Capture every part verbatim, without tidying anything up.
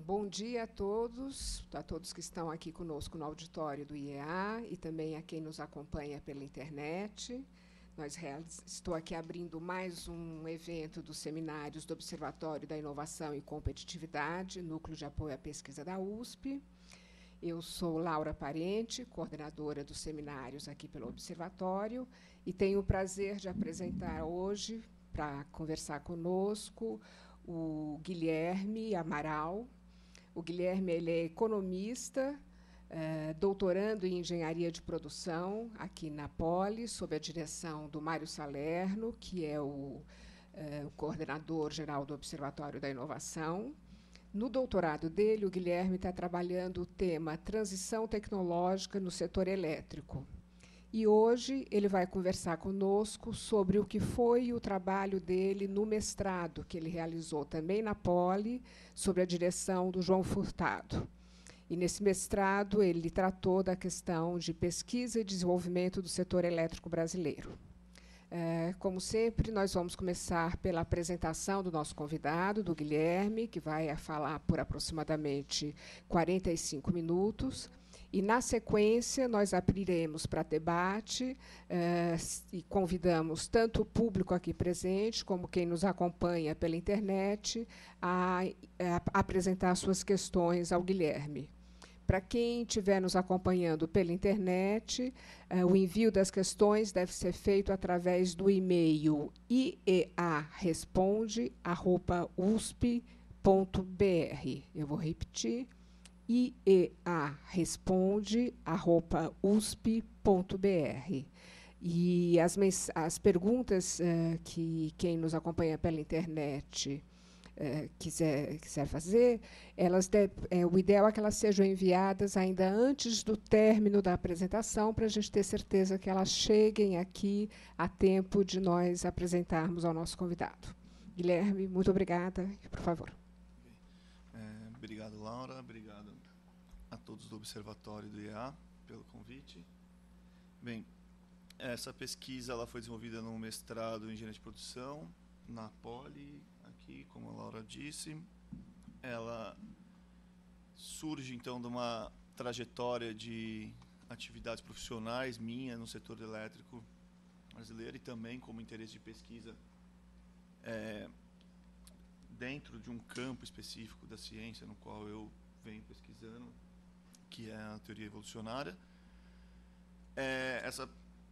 bom dia a todos, a todos que estão aqui conosco no auditório do I E A e também a quem nos acompanha pela internet. Nós realiz... Estou aqui abrindo mais um evento dos seminários do Observatório da Inovação e Competitividade, Núcleo de Apoio à Pesquisa da U S P. Eu sou Laura Parente, coordenadora dos seminários aqui pelo Observatório, e tenho o prazer de apresentar hoje, para conversar conosco, o Guilherme Amaral. O Guilherme ele é economista, eh, doutorando em engenharia de produção aqui na Poli, sob a direção do Mário Salerno, que é o, eh, o coordenador geral do Observatório da Inovação. No doutorado dele, o Guilherme está trabalhando o tema transição tecnológica no setor elétrico. E hoje ele vai conversar conosco sobre o que foi o trabalho dele no mestrado, que ele realizou também na Poli, sob a direção do João Furtado. E, nesse mestrado, ele tratou da questão de pesquisa e desenvolvimento do setor elétrico brasileiro. É, como sempre, nós vamos começar pela apresentação do nosso convidado, do Guilherme, que vai falar por aproximadamente quarenta e cinco minutos. E, na sequência, nós abriremos para debate eh, e convidamos tanto o público aqui presente, como quem nos acompanha pela internet, a, a apresentar suas questões ao Guilherme. Para quem estiver nos acompanhando pela internet, eh, o envio das questões deve ser feito através do e-mail i e a responde arroba u s p ponto b r. Eu vou repetir. i e a responde arroba u s p ponto b r. E as, as perguntas uh, que quem nos acompanha pela internet uh, quiser, quiser fazer, elas deve, é, o ideal é que elas sejam enviadas ainda antes do término da apresentação, para a gente ter certeza que elas cheguem aqui a tempo de nós apresentarmos ao nosso convidado. Guilherme, muito obrigada. Por favor. É, obrigado, Laura. Obrigado a todos do Observatório do I E A pelo convite. Bem, essa pesquisa ela foi desenvolvida no mestrado em engenharia de produção, na Poli, aqui, como a Laura disse. Ela surge, então, de uma trajetória de atividades profissionais minha no setor elétrico brasileiro e também como interesse de pesquisa é, dentro de um campo específico da ciência no qual eu venho pesquisando, que é a teoria evolucionária. É, essa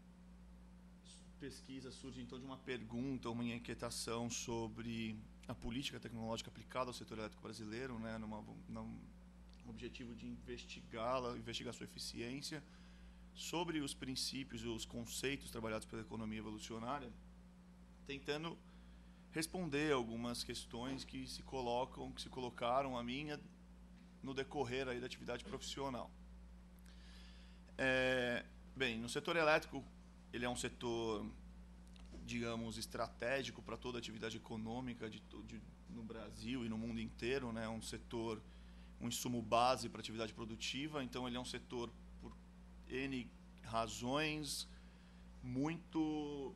pesquisa surge, então, de uma pergunta, uma inquietação sobre a política tecnológica aplicada ao setor elétrico brasileiro, né, numa, num objetivo de investigá-la, investigar sua eficiência, sobre os princípios e os conceitos trabalhados pela economia evolucionária, tentando responder algumas questões que se colocam, que se colocaram a mim no decorrer aí da atividade profissional. É, bem, no setor elétrico, ele é um setor, digamos, estratégico para toda a atividade econômica de, de, no Brasil e no mundo inteiro, né? É um setor, um insumo base para a atividade produtiva, então ele é um setor, por N razões, muito,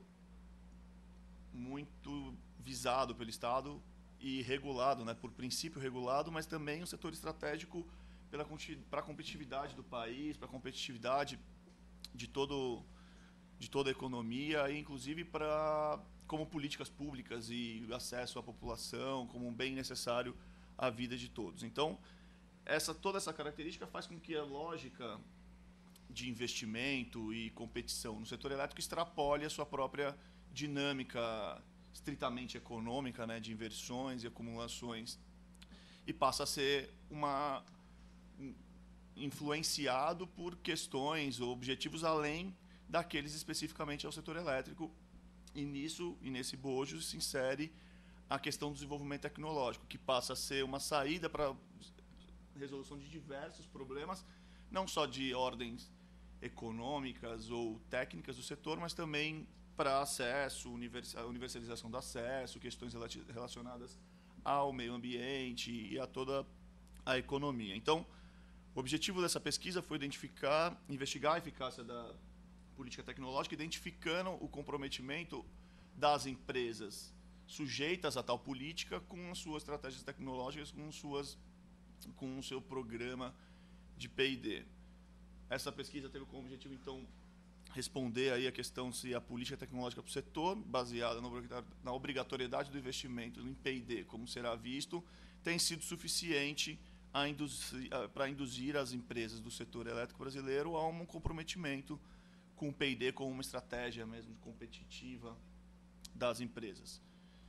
muito visado pelo Estado e regulado, né, por princípio regulado, mas também um setor estratégico para a competitividade do país, para a competitividade de, todo, de toda a economia, e inclusive para, como políticas públicas e acesso à população, como um bem necessário à vida de todos. Então, essa, toda essa característica faz com que a lógica de investimento e competição no setor elétrico extrapole a sua própria dinâmica estritamente econômica, né, de inversões e acumulações, e passa a ser uma, um, influenciado por questões ou objetivos além daqueles especificamente ao setor elétrico, e nisso e nesse bojo se insere a questão do desenvolvimento tecnológico, que passa a ser uma saída para a resolução de diversos problemas, não só de ordens econômicas ou técnicas do setor, mas também para acesso, a universalização do acesso, questões relacionadas ao meio ambiente e a toda a economia. Então, o objetivo dessa pesquisa foi identificar, investigar a eficácia da política tecnológica, identificando o comprometimento das empresas sujeitas a tal política com as suas estratégias tecnológicas, com suas com o seu programa de P e D. Essa pesquisa teve como objetivo, então, responder aí a questão se a política tecnológica para o setor, baseada na obrigatoriedade do investimento em P e D, como será visto, tem sido suficiente para induzir as empresas do setor elétrico brasileiro a um comprometimento com o P e D como uma estratégia mesmo competitiva das empresas.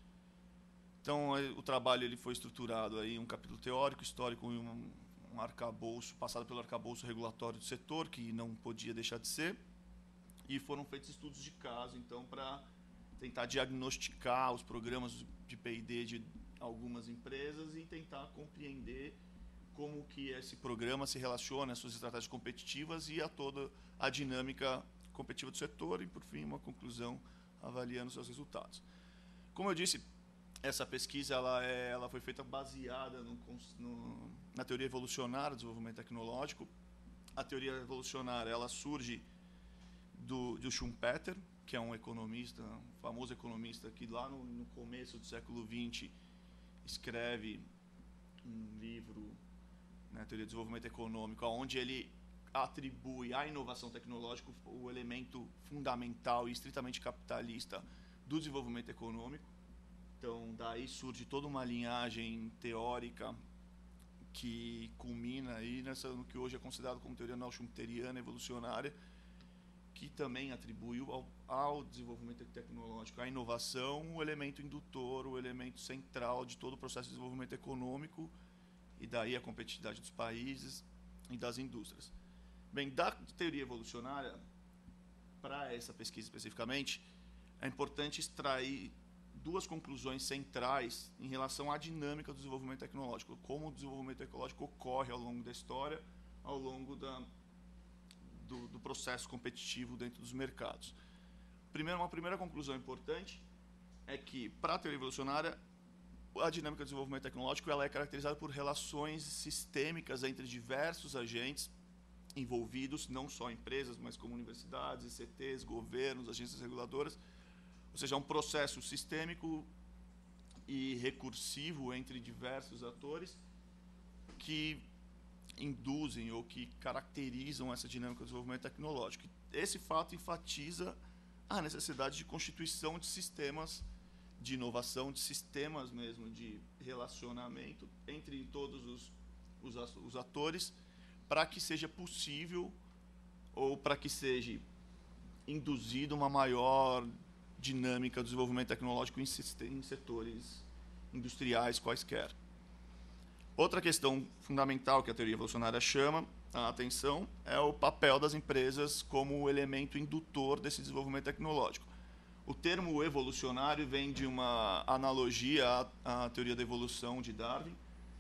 Então, o trabalho ele foi estruturado aí em um capítulo teórico, histórico e um, um arcabouço, passado pelo arcabouço regulatório do setor, que não podia deixar de ser, e foram feitos estudos de caso, então, para tentar diagnosticar os programas de P e D de algumas empresas e tentar compreender como que esse programa se relaciona às suas estratégias competitivas e a toda a dinâmica competitiva do setor, e, por fim, uma conclusão avaliando seus resultados. Como eu disse, essa pesquisa ela é, ela foi feita baseada no, no, na teoria evolucionária do desenvolvimento tecnológico. A teoria evolucionária ela surge do, do Schumpeter, que é um economista, um famoso economista que lá no, no começo do século vinte escreve um livro, né, Teoria do Desenvolvimento Econômico, onde ele atribui à inovação tecnológica o elemento fundamental e estritamente capitalista do desenvolvimento econômico. Então, daí surge toda uma linhagem teórica que culmina aí nessa, no que hoje é considerado como teoria neo-schumpeteriana evolucionária, que também atribui ao, ao desenvolvimento tecnológico, à inovação, o elemento indutor, o elemento central de todo o processo de desenvolvimento econômico, e daí a competitividade dos países e das indústrias. Bem, da teoria evolucionária, para essa pesquisa especificamente, é importante extrair duas conclusões centrais em relação à dinâmica do desenvolvimento tecnológico, como o desenvolvimento tecnológico ocorre ao longo da história, ao longo da, do, do processo competitivo dentro dos mercados. Primeiro, uma primeira conclusão importante é que, para a teoria evolucionária, a dinâmica do desenvolvimento tecnológico ela é caracterizada por relações sistêmicas entre diversos agentes envolvidos, não só empresas, mas como universidades, I C Ts, governos, agências reguladoras. Ou seja, é um processo sistêmico e recursivo entre diversos atores que induzem ou que caracterizam essa dinâmica do desenvolvimento tecnológico. Esse fato enfatiza a necessidade de constituição de sistemas de inovação, de sistemas mesmo de relacionamento entre todos os, os, os atores, para que seja possível ou para que seja induzido uma maior dinâmica do desenvolvimento tecnológico em, em setores industriais quaisquer. Outra questão fundamental que a teoria evolucionária chama a atenção é o papel das empresas como elemento indutor desse desenvolvimento tecnológico. O termo evolucionário vem de uma analogia à, à teoria da evolução de Darwin,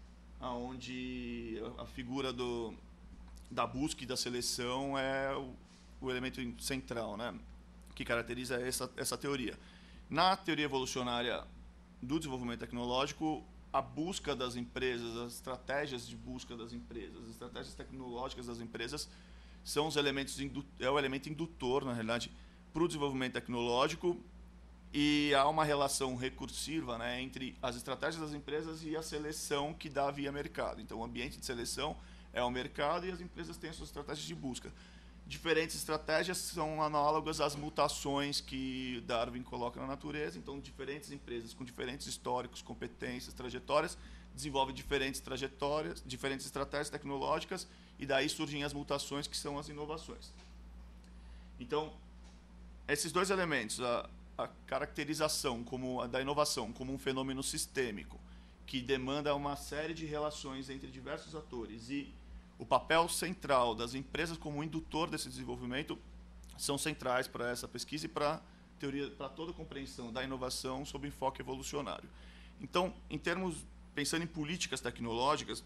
onde a figura do, da busca e da seleção é o, o elemento central, né, que caracteriza essa, essa teoria. Na teoria evolucionária do desenvolvimento tecnológico, a busca das empresas, as estratégias de busca das empresas, as estratégias tecnológicas das empresas são os elementos é o elemento indutor, na realidade, para o desenvolvimento tecnológico, e há uma relação recursiva, né, entre as estratégias das empresas e a seleção que dá via mercado. Então, o ambiente de seleção é o mercado e as empresas têm as suas estratégias de busca. Diferentes estratégias são análogas às mutações que Darwin coloca na natureza. Então, diferentes empresas com diferentes históricos, competências, trajetórias, desenvolvem diferentes trajetórias, diferentes estratégias tecnológicas, e daí surgem as mutações, que são as inovações. Então, esses dois elementos, a, a caracterização como a da inovação como um fenômeno sistêmico, que demanda uma série de relações entre diversos atores, e o papel central das empresas como indutor desse desenvolvimento são centrais para essa pesquisa e para teoria, para toda a compreensão da inovação sob enfoque evolucionário. Então, em termos, pensando em políticas tecnológicas,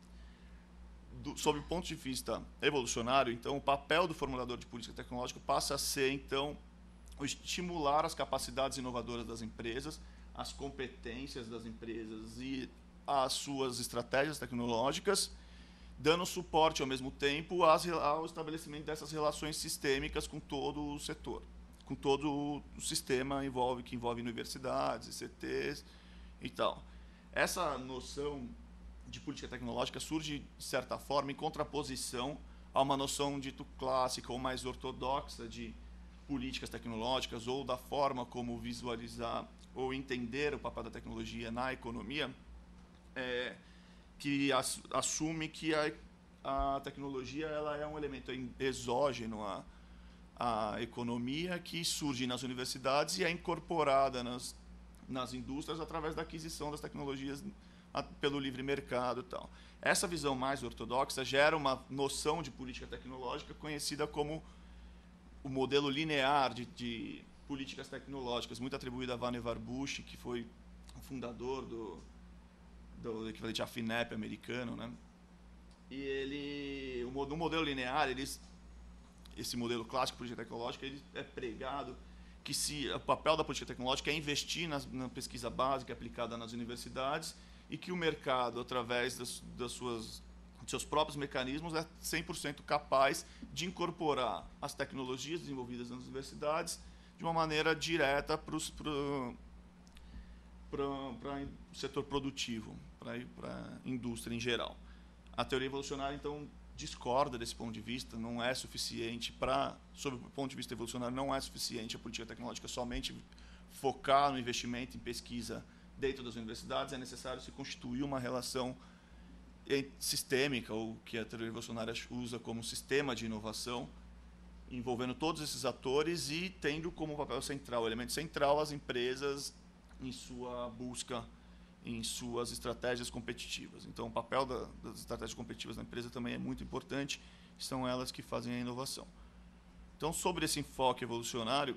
do, sob o ponto de vista evolucionário, então, o papel do formulador de política tecnológica passa a ser, então, o estimular as capacidades inovadoras das empresas, as competências das empresas e as suas estratégias tecnológicas, dando suporte, ao mesmo tempo, ao estabelecimento dessas relações sistêmicas com todo o setor, com todo o sistema envolve, que envolve universidades, I C Ts e tal. Essa noção de política tecnológica surge, de certa forma, em contraposição a uma noção dito clássica ou mais ortodoxa de políticas tecnológicas ou da forma como visualizar ou entender o papel da tecnologia na economia, é, que as, assume que a, a tecnologia ela é um elemento exógeno à, à economia que surge nas universidades e é incorporada nas, nas indústrias através da aquisição das tecnologias a, pelo livre mercado e tal. Essa visão mais ortodoxa gera uma noção de política tecnológica conhecida como o modelo linear de, de políticas tecnológicas, muito atribuído a Vannevar Bush, que foi o fundador do, do equivalente à FINEP americano, né? E ele, o, no modelo linear, eles, esse modelo clássico de política tecnológica, ele é pregado que se, o papel da política tecnológica é investir nas, na pesquisa básica aplicada nas universidades e que o mercado, através das, das suas, dos seus próprios mecanismos, é cem por cento capaz de incorporar as tecnologias desenvolvidas nas universidades de uma maneira direta para o setor produtivo, para a indústria em geral. A teoria evolucionária, então, discorda desse ponto de vista, não é suficiente para, sob o ponto de vista evolucionário, não é suficiente a política tecnológica somente focar no investimento em pesquisa dentro das universidades, é necessário se constituir uma relação sistêmica, ou que a teoria evolucionária usa como sistema de inovação, envolvendo todos esses atores e tendo como papel central, elemento central, as empresas em sua busca, em suas estratégias competitivas. Então, o papel da, das estratégias competitivas da empresa também é muito importante, são elas que fazem a inovação. Então, sobre esse enfoque evolucionário,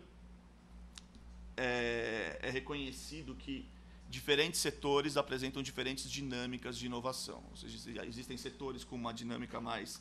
é, é reconhecido que diferentes setores apresentam diferentes dinâmicas de inovação. Ou seja, existem setores com uma dinâmica mais,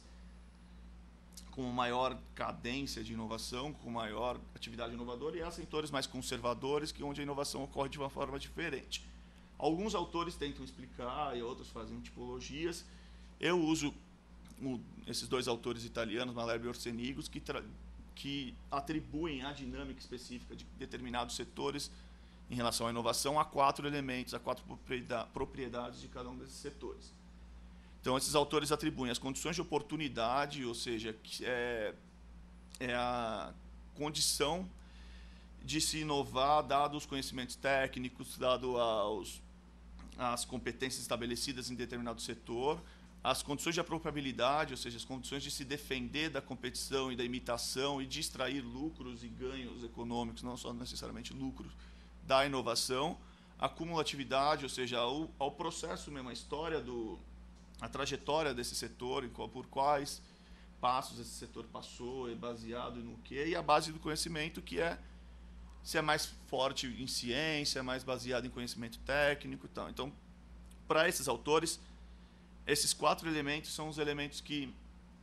com maior cadência de inovação, com maior atividade inovadora, e há setores mais conservadores, que onde a inovação ocorre de uma forma diferente. Alguns autores tentam explicar e outros fazem tipologias. Eu uso o, esses dois autores italianos, Malherbe e Orsenigos, que, que atribuem a dinâmica específica de determinados setores em relação à inovação a quatro elementos, a quatro propriedades de cada um desses setores. Então, esses autores atribuem as condições de oportunidade, ou seja, que é, é a condição de se inovar, dado os conhecimentos técnicos, dado aos, as competências estabelecidas em determinado setor, as condições de apropriabilidade, ou seja, as condições de se defender da competição e da imitação e de extrair lucros e ganhos econômicos, não só necessariamente lucros, da inovação, a cumulatividade, ou seja, ao, ao processo mesmo, a história, do, a trajetória desse setor, por quais passos esse setor passou, é baseado no quê, e a base do conhecimento, que é se é mais forte em ciência, é mais baseado em conhecimento técnico e tal. Então, para esses autores, esses quatro elementos são os elementos que,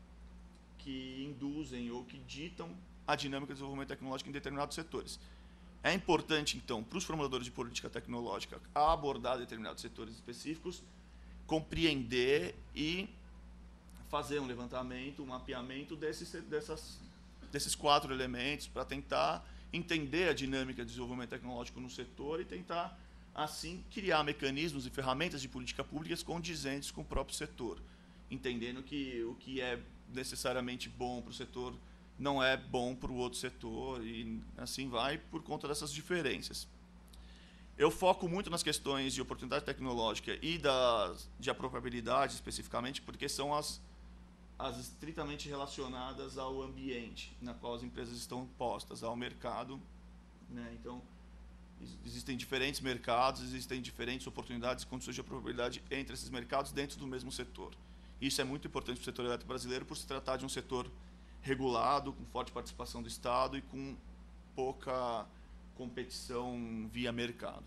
que induzem ou que ditam a dinâmica de desenvolvimento tecnológico em determinados setores. É importante, então, para os formuladores de política tecnológica a abordar determinados setores específicos, compreender e fazer um levantamento, um mapeamento desses, dessas, desses quatro elementos para tentar entender a dinâmica de desenvolvimento tecnológico no setor e tentar, assim, criar mecanismos e ferramentas de política públicas condizentes com o próprio setor, entendendo que o que é necessariamente bom para o setor não é bom para o outro setor e assim vai por conta dessas diferenças. Eu foco muito nas questões de oportunidade tecnológica e da, de apropriabilidade especificamente, porque são as, as estritamente relacionadas ao ambiente na qual as empresas estão postas, ao mercado, né? Então, existem diferentes mercados, existem diferentes oportunidades e condições de apropriabilidade entre esses mercados dentro do mesmo setor. Isso é muito importante para o setor elétrico brasileiro por se tratar de um setor regulado, com forte participação do Estado e com pouca competição via mercado.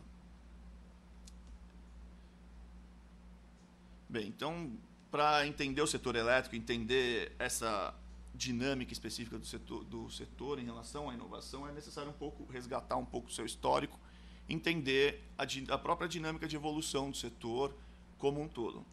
Bem, então, para entender o setor elétrico, entender essa dinâmica específica do setor, do setor em relação à inovação, é necessário um pouco resgatar um pouco o seu histórico, entender a, a própria dinâmica de evolução do setor como um todo.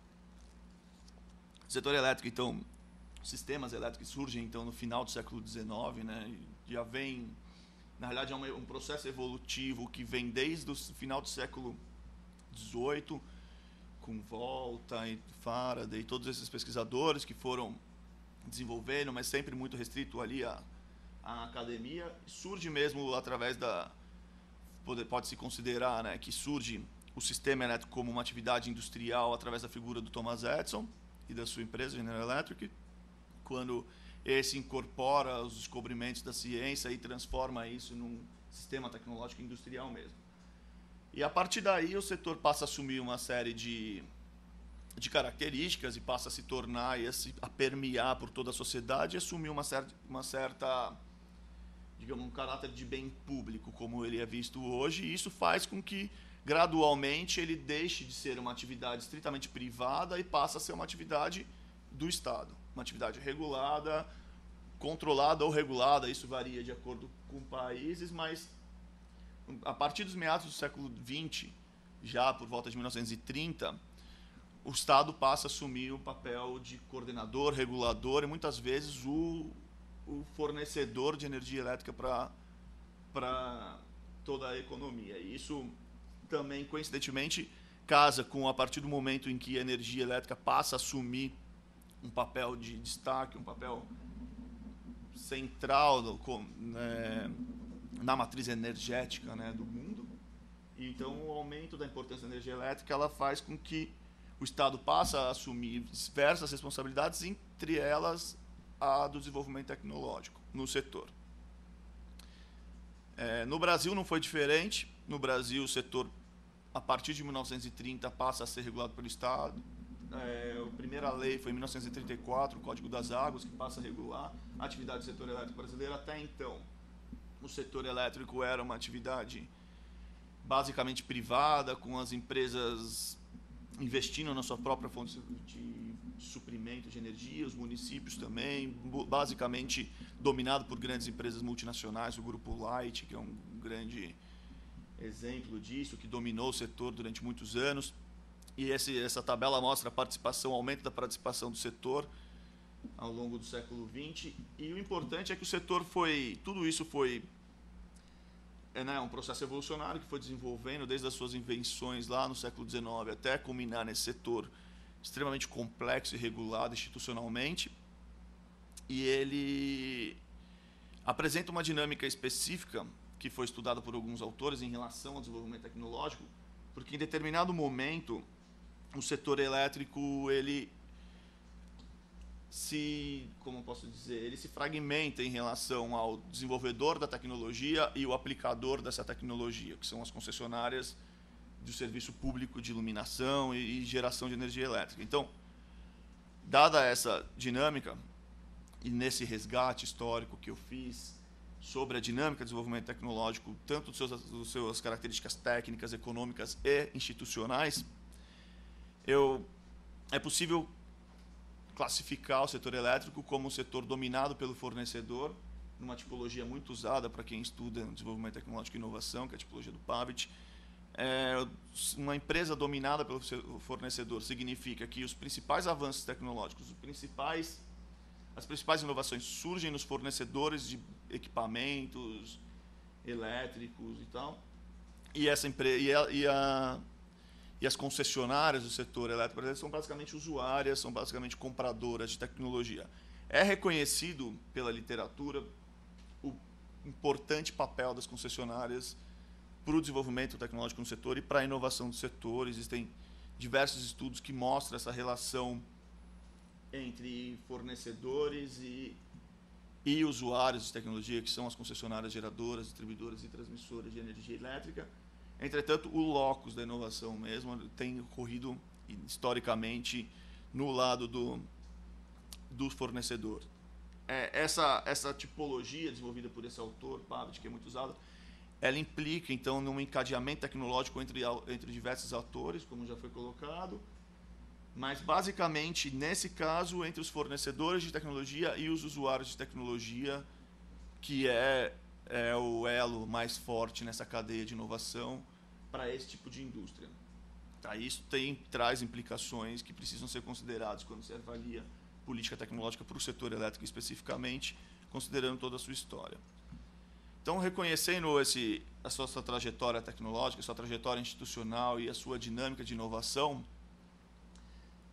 O setor elétrico, então, sistemas elétricos surgem então no final do século dezenove, né? Já vem, na realidade, é um, um processo evolutivo que vem desde o final do século dezoito, com Volta e Faraday, todos esses pesquisadores que foram desenvolvendo, mas sempre muito restrito ali à, à academia. Surge mesmo através da... Pode, pode-se considerar, né, que surge o sistema elétrico como uma atividade industrial através da figura do Thomas Edison e da sua empresa, General Electric, quando esse incorpora os descobrimentos da ciência e transforma isso num sistema tecnológico industrial mesmo. E a partir daí o setor passa a assumir uma série de, de características e passa a se tornar e a, se, a permear por toda a sociedade e assumir uma certa, uma certa, digamos, um caráter de bem público, como ele é visto hoje, e isso faz com que, gradualmente, ele deixe de ser uma atividade estritamente privada e passe a ser uma atividade do Estado, uma atividade regulada, controlada ou regulada, isso varia de acordo com países, mas a partir dos meados do século vinte, já por volta de mil novecentos e trinta, o Estado passa a assumir o papel de coordenador, regulador e muitas vezes o, o fornecedor de energia elétrica para para toda a economia. E isso também, coincidentemente, casa com, a partir do momento em que a energia elétrica passa a assumir um papel de destaque, um papel central no, né, na matriz energética, né, do mundo. E, então, o aumento da importância da energia elétrica ela faz com que o Estado passe a assumir diversas responsabilidades, entre elas a do desenvolvimento tecnológico no setor. É, no Brasil não foi diferente. No Brasil, o setor, a partir de mil novecentos e trinta, passa a ser regulado pelo Estado. É, a primeira lei foi em mil novecentos e trinta e quatro, o Código das Águas, que passa a regular a atividade do setor elétrico brasileiro. Até então, o setor elétrico era uma atividade basicamente privada, com as empresas investindo na sua própria fonte de suprimento de energia, os municípios também, basicamente dominado por grandes empresas multinacionais, o Grupo Light, que é um grande exemplo disso, que dominou o setor durante muitos anos. E esse, essa tabela mostra a participação, o aumento da participação do setor ao longo do século vinte. E o importante é que o setor foi, tudo isso foi é, né, um processo evolucionário que foi desenvolvendo desde as suas invenções lá no século dezenove até culminar nesse setor extremamente complexo e regulado institucionalmente. E ele apresenta uma dinâmica específica que foi estudada por alguns autores em relação ao desenvolvimento tecnológico, porque em determinado momento o setor elétrico ele se, como posso dizer, ele se fragmenta em relação ao desenvolvedor da tecnologia e o aplicador dessa tecnologia, que são as concessionárias do serviço público de iluminação e geração de energia elétrica. Então, dada essa dinâmica, e nesse resgate histórico que eu fiz sobre a dinâmica do desenvolvimento tecnológico, tanto dos seus, das suas características técnicas, econômicas e institucionais, eu, é possível classificar o setor elétrico como um setor dominado pelo fornecedor, numa tipologia muito usada para quem estuda desenvolvimento tecnológico e inovação, que é a tipologia do Pavitt. É, uma empresa dominada pelo fornecedor significa que os principais avanços tecnológicos, os principais, as principais inovações surgem nos fornecedores de equipamentos elétricos e tal. E, essa empresa, e, a, e, a, e as concessionárias do setor elétrico são basicamente usuárias, são basicamente compradoras de tecnologia. É reconhecido pela literatura o importante papel das concessionárias para o desenvolvimento tecnológico no setor e para a inovação do setor. Existem diversos estudos que mostram essa relação entre fornecedores e, e usuários de tecnologia, que são as concessionárias geradoras, distribuidoras e transmissoras de energia elétrica. Entretanto, o locus da inovação mesmo tem ocorrido historicamente no lado do, do fornecedor. É, essa, essa tipologia desenvolvida por esse autor, Pavitt, que é muito usado, ela implica, então, num encadeamento tecnológico entre, entre diversos atores, como já foi colocado, mas, basicamente, nesse caso, entre os fornecedores de tecnologia e os usuários de tecnologia, que é, é o elo mais forte nessa cadeia de inovação para esse tipo de indústria. Tá, isso tem, traz implicações que precisam ser consideradas quando se avalia política tecnológica para o setor elétrico especificamente, considerando toda a sua história. Então, reconhecendo esse, a sua, sua trajetória tecnológica, a sua trajetória institucional e a sua dinâmica de inovação,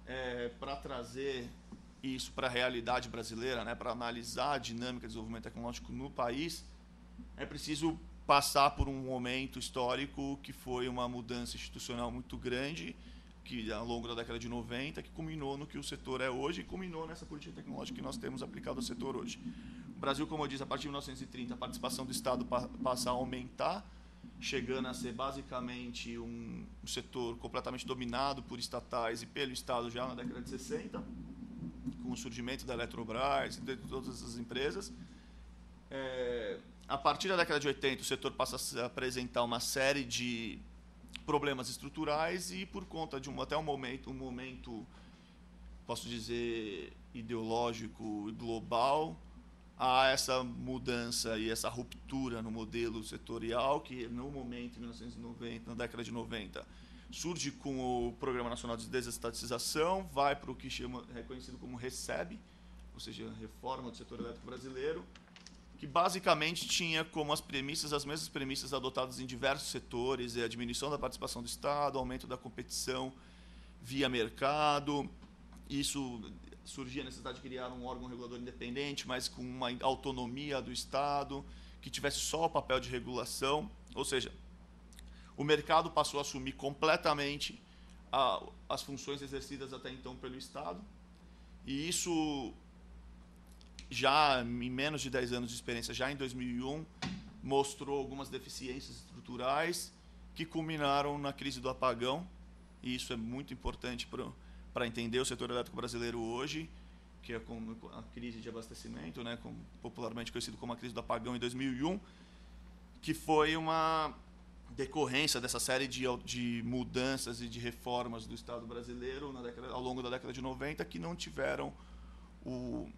é, para trazer isso para a realidade brasileira, né, para analisar a dinâmica de desenvolvimento tecnológico no país, é preciso passar por um momento histórico que foi uma mudança institucional muito grande, que ao longo da década de noventa, que culminou no que o setor é hoje e culminou nessa política tecnológica que nós temos aplicado ao setor hoje. O Brasil, como eu disse, a partir de mil novecentos e trinta, a participação do Estado passa a aumentar, chegando a ser basicamente um, um setor completamente dominado por estatais e pelo Estado já na década de sessenta, com o surgimento da Eletrobras e de todas essas empresas. É, a partir da década de oitenta, o setor passa a apresentar uma série de problemas estruturais e, por conta de um, até um momento, um momento, posso dizer, ideológico e global, há essa mudança e essa ruptura no modelo setorial que, no momento, em mil novecentos e noventa, na década de noventa, surge com o Programa Nacional de Desestatização, vai para o que chama, é reconhecido como RECEB, ou seja, Reforma do Setor Elétrico Brasileiro, que basicamente tinha como as premissas, as mesmas premissas adotadas em diversos setores, a diminuição da participação do Estado, aumento da competição via mercado. Isso surgia a necessidade de criar um órgão regulador independente, mas com uma autonomia do Estado, que tivesse só o papel de regulação, ou seja, o mercado passou a assumir completamente a, as funções exercidas até então pelo Estado, e isso, já em menos de dez anos de experiência, já em dois mil e um, mostrou algumas deficiências estruturais que culminaram na crise do apagão, e isso é muito importante para entender o setor elétrico brasileiro hoje, que é como a crise de abastecimento, né, como, popularmente conhecido como a crise do apagão em dois mil e um, que foi uma decorrência dessa série de, de mudanças e de reformas do Estado brasileiro na década, ao longo da década de noventa, que não tiveram o,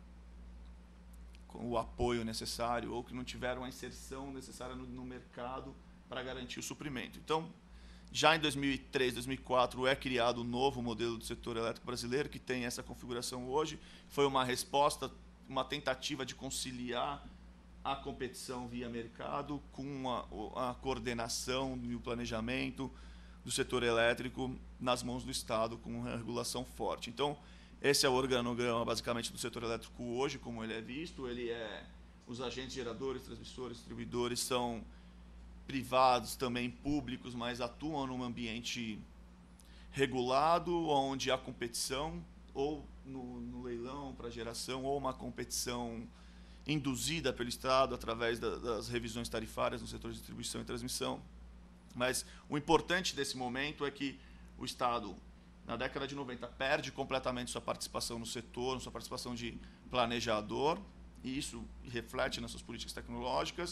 o apoio necessário ou que não tiveram a inserção necessária no, no mercado para garantir o suprimento. Então, já em dois mil e três, dois mil e quatro, é criado um novo modelo do setor elétrico brasileiro, que tem essa configuração hoje. Foi uma resposta, uma tentativa de conciliar a competição via mercado com a, a coordenação e o planejamento do setor elétrico nas mãos do Estado, com uma regulação forte. Então, esse é o organograma, basicamente, do setor elétrico hoje, como ele é visto. Ele é, os agentes geradores, transmissores, distribuidores são privados, também públicos, mas atuam num ambiente regulado, onde há competição, ou no, no leilão para geração, ou uma competição induzida pelo Estado através da, das revisões tarifárias no setor de distribuição e transmissão. Mas o importante desse momento é que o Estado, na década de noventa, perde completamente sua participação no setor, sua participação de planejador, e isso reflete nas suas políticas tecnológicas.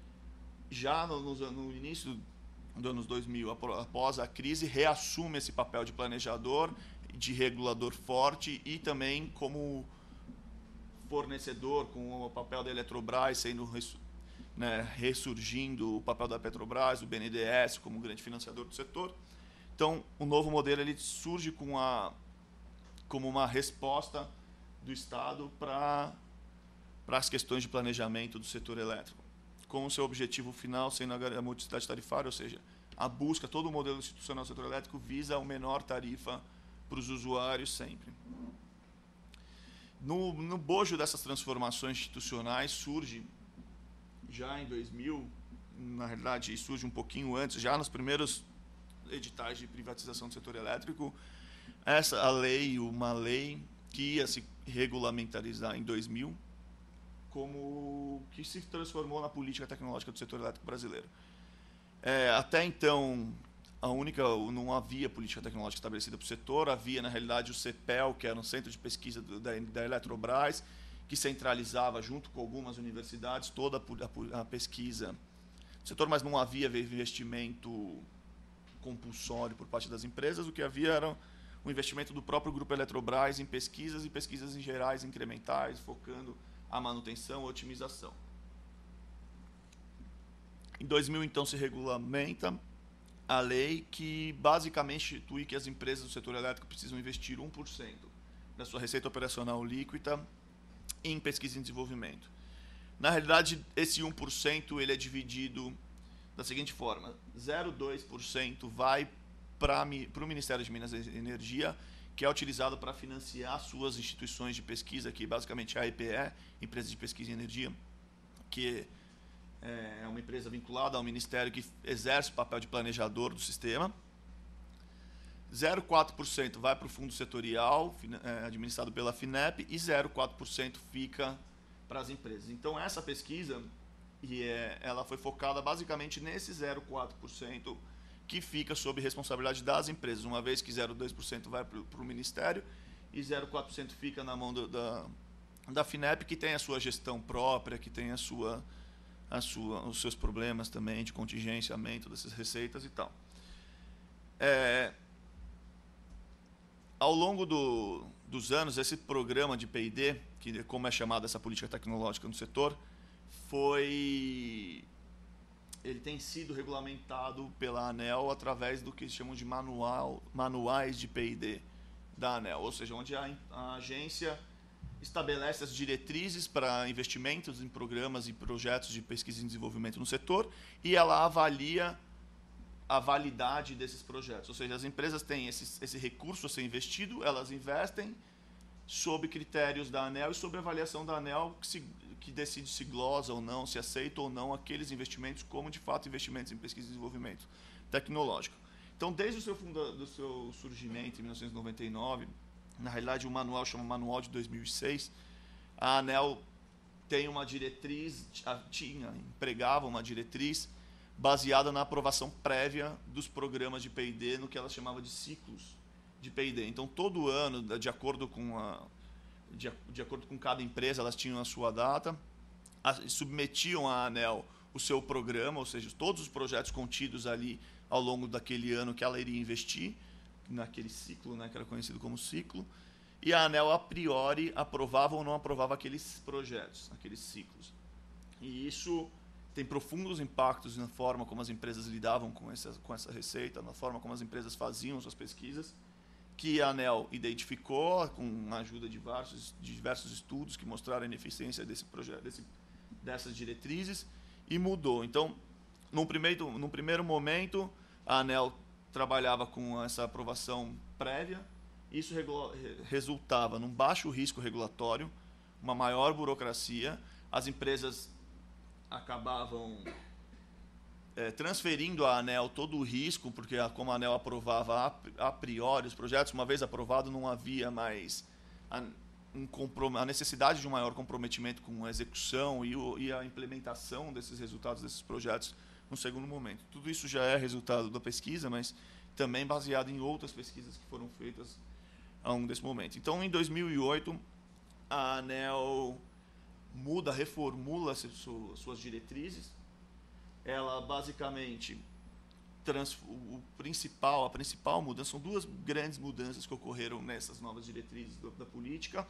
Já no, no, no início dos anos dois mil, após a crise, reassume esse papel de planejador, de regulador forte e também como fornecedor, com o papel da Eletrobras sendo, né, ressurgindo, o papel da Petrobras, do B N D E S como grande financiador do setor. Então, o novo modelo ele surge com a, como uma resposta do Estado para para as questões de planejamento do setor elétrico, com o seu objetivo final sendo a modicidade tarifária, ou seja, a busca, todo o modelo institucional do setor elétrico visa a menor tarifa para os usuários sempre. No, no bojo dessas transformações institucionais surge, já em dois mil, na realidade surge um pouquinho antes, já nos primeiros editais de privatização do setor elétrico, essa a lei, uma lei que ia se regulamentarizar em dois mil, como que se transformou na política tecnológica do setor elétrico brasileiro. É, até então, a única, não havia política tecnológica estabelecida para o setor, havia, na realidade, o CEPEL, que era um centro de pesquisa da, da Eletrobras, que centralizava, junto com algumas universidades, toda a, a, a pesquisa do setor, mas não havia investimento compulsório por parte das empresas. O que havia era o investimento do próprio grupo Eletrobras em pesquisas e pesquisas em gerais, incrementais, focando a manutenção e otimização. Em dois mil, então, se regulamenta a lei que basicamente institui que as empresas do setor elétrico precisam investir um por cento da sua receita operacional líquida em pesquisa e desenvolvimento. Na realidade, esse um por cento ele é dividido da seguinte forma: zero vírgula dois por cento vai para o Ministério de Minas e Energia, que é utilizado para financiar suas instituições de pesquisa, que basicamente é a E P E, Empresa de Pesquisa em Energia, que é uma empresa vinculada ao Ministério que exerce o papel de planejador do sistema. zero vírgula quatro por cento vai para o fundo setorial, administrado pela FINEP, e zero vírgula quatro por cento fica para as empresas. Então, essa pesquisa e é, ela foi focada basicamente nesse zero vírgula quatro por cento que fica sob responsabilidade das empresas, uma vez que zero vírgula dois por cento vai para o Ministério e zero vírgula quatro por cento fica na mão do, da, da FINEP, que tem a sua gestão própria, que tem a sua, a sua, os seus problemas também de contingenciamento dessas receitas e tal. É, ao longo do, dos anos, esse programa de P e D, que como é chamada essa política tecnológica no setor, foi... ele tem sido regulamentado pela ANEEL através do que eles chamam de manual, manuais de P e D da ANEEL, ou seja, onde a, a agência estabelece as diretrizes para investimentos em programas e projetos de pesquisa e desenvolvimento no setor, e ela avalia a validade desses projetos. Ou seja, as empresas têm esse, esse recurso a ser investido, elas investem sob critérios da ANEEL e sob avaliação da ANEEL, que, se, que decide se glosa ou não, se aceita ou não aqueles investimentos como, de fato, investimentos em pesquisa e desenvolvimento tecnológico. Então, desde o seu, funda, do seu surgimento, em mil novecentos e noventa e nove, na realidade, o manual chama Manual de dois mil e seis, a ANEEL tem uma diretriz, tinha, empregava uma diretriz baseada na aprovação prévia dos programas de P e D, no que ela chamava de ciclos de P e D. Então, todo ano, de acordo com, a, de, de acordo com cada empresa, elas tinham a sua data, a, submetiam à ANEEL o seu programa, ou seja, todos os projetos contidos ali ao longo daquele ano que ela iria investir, naquele ciclo, né, que era conhecido como ciclo, e a ANEEL, a priori, aprovava ou não aprovava aqueles projetos, aqueles ciclos. E isso tem profundos impactos na forma como as empresas lidavam com essa, com essa receita, na forma como as empresas faziam suas pesquisas, que a ANEEL identificou com a ajuda de diversos, de diversos estudos que mostraram a ineficiência desse projeto, desse, dessas diretrizes, e mudou. Então, num primeiro, num primeiro momento, a ANEEL trabalhava com essa aprovação prévia, isso regula, resultava num baixo risco regulatório, uma maior burocracia, as empresas acabavam é, transferindo à ANEEL todo o risco, porque a, como a ANEEL aprovava a, a priori os projetos, uma vez aprovado, não havia mais a, um, a necessidade de um maior comprometimento com a execução e, o, e a implementação desses resultados desses projetos no segundo momento. Tudo isso já é resultado da pesquisa, mas também baseado em outras pesquisas que foram feitas a um desse momento. Então, em dois mil e oito, a ANEEL muda, reformula suas diretrizes. Ela basicamente trans, o principal, a principal mudança, são duas grandes mudanças que ocorreram nessas novas diretrizes do, da política.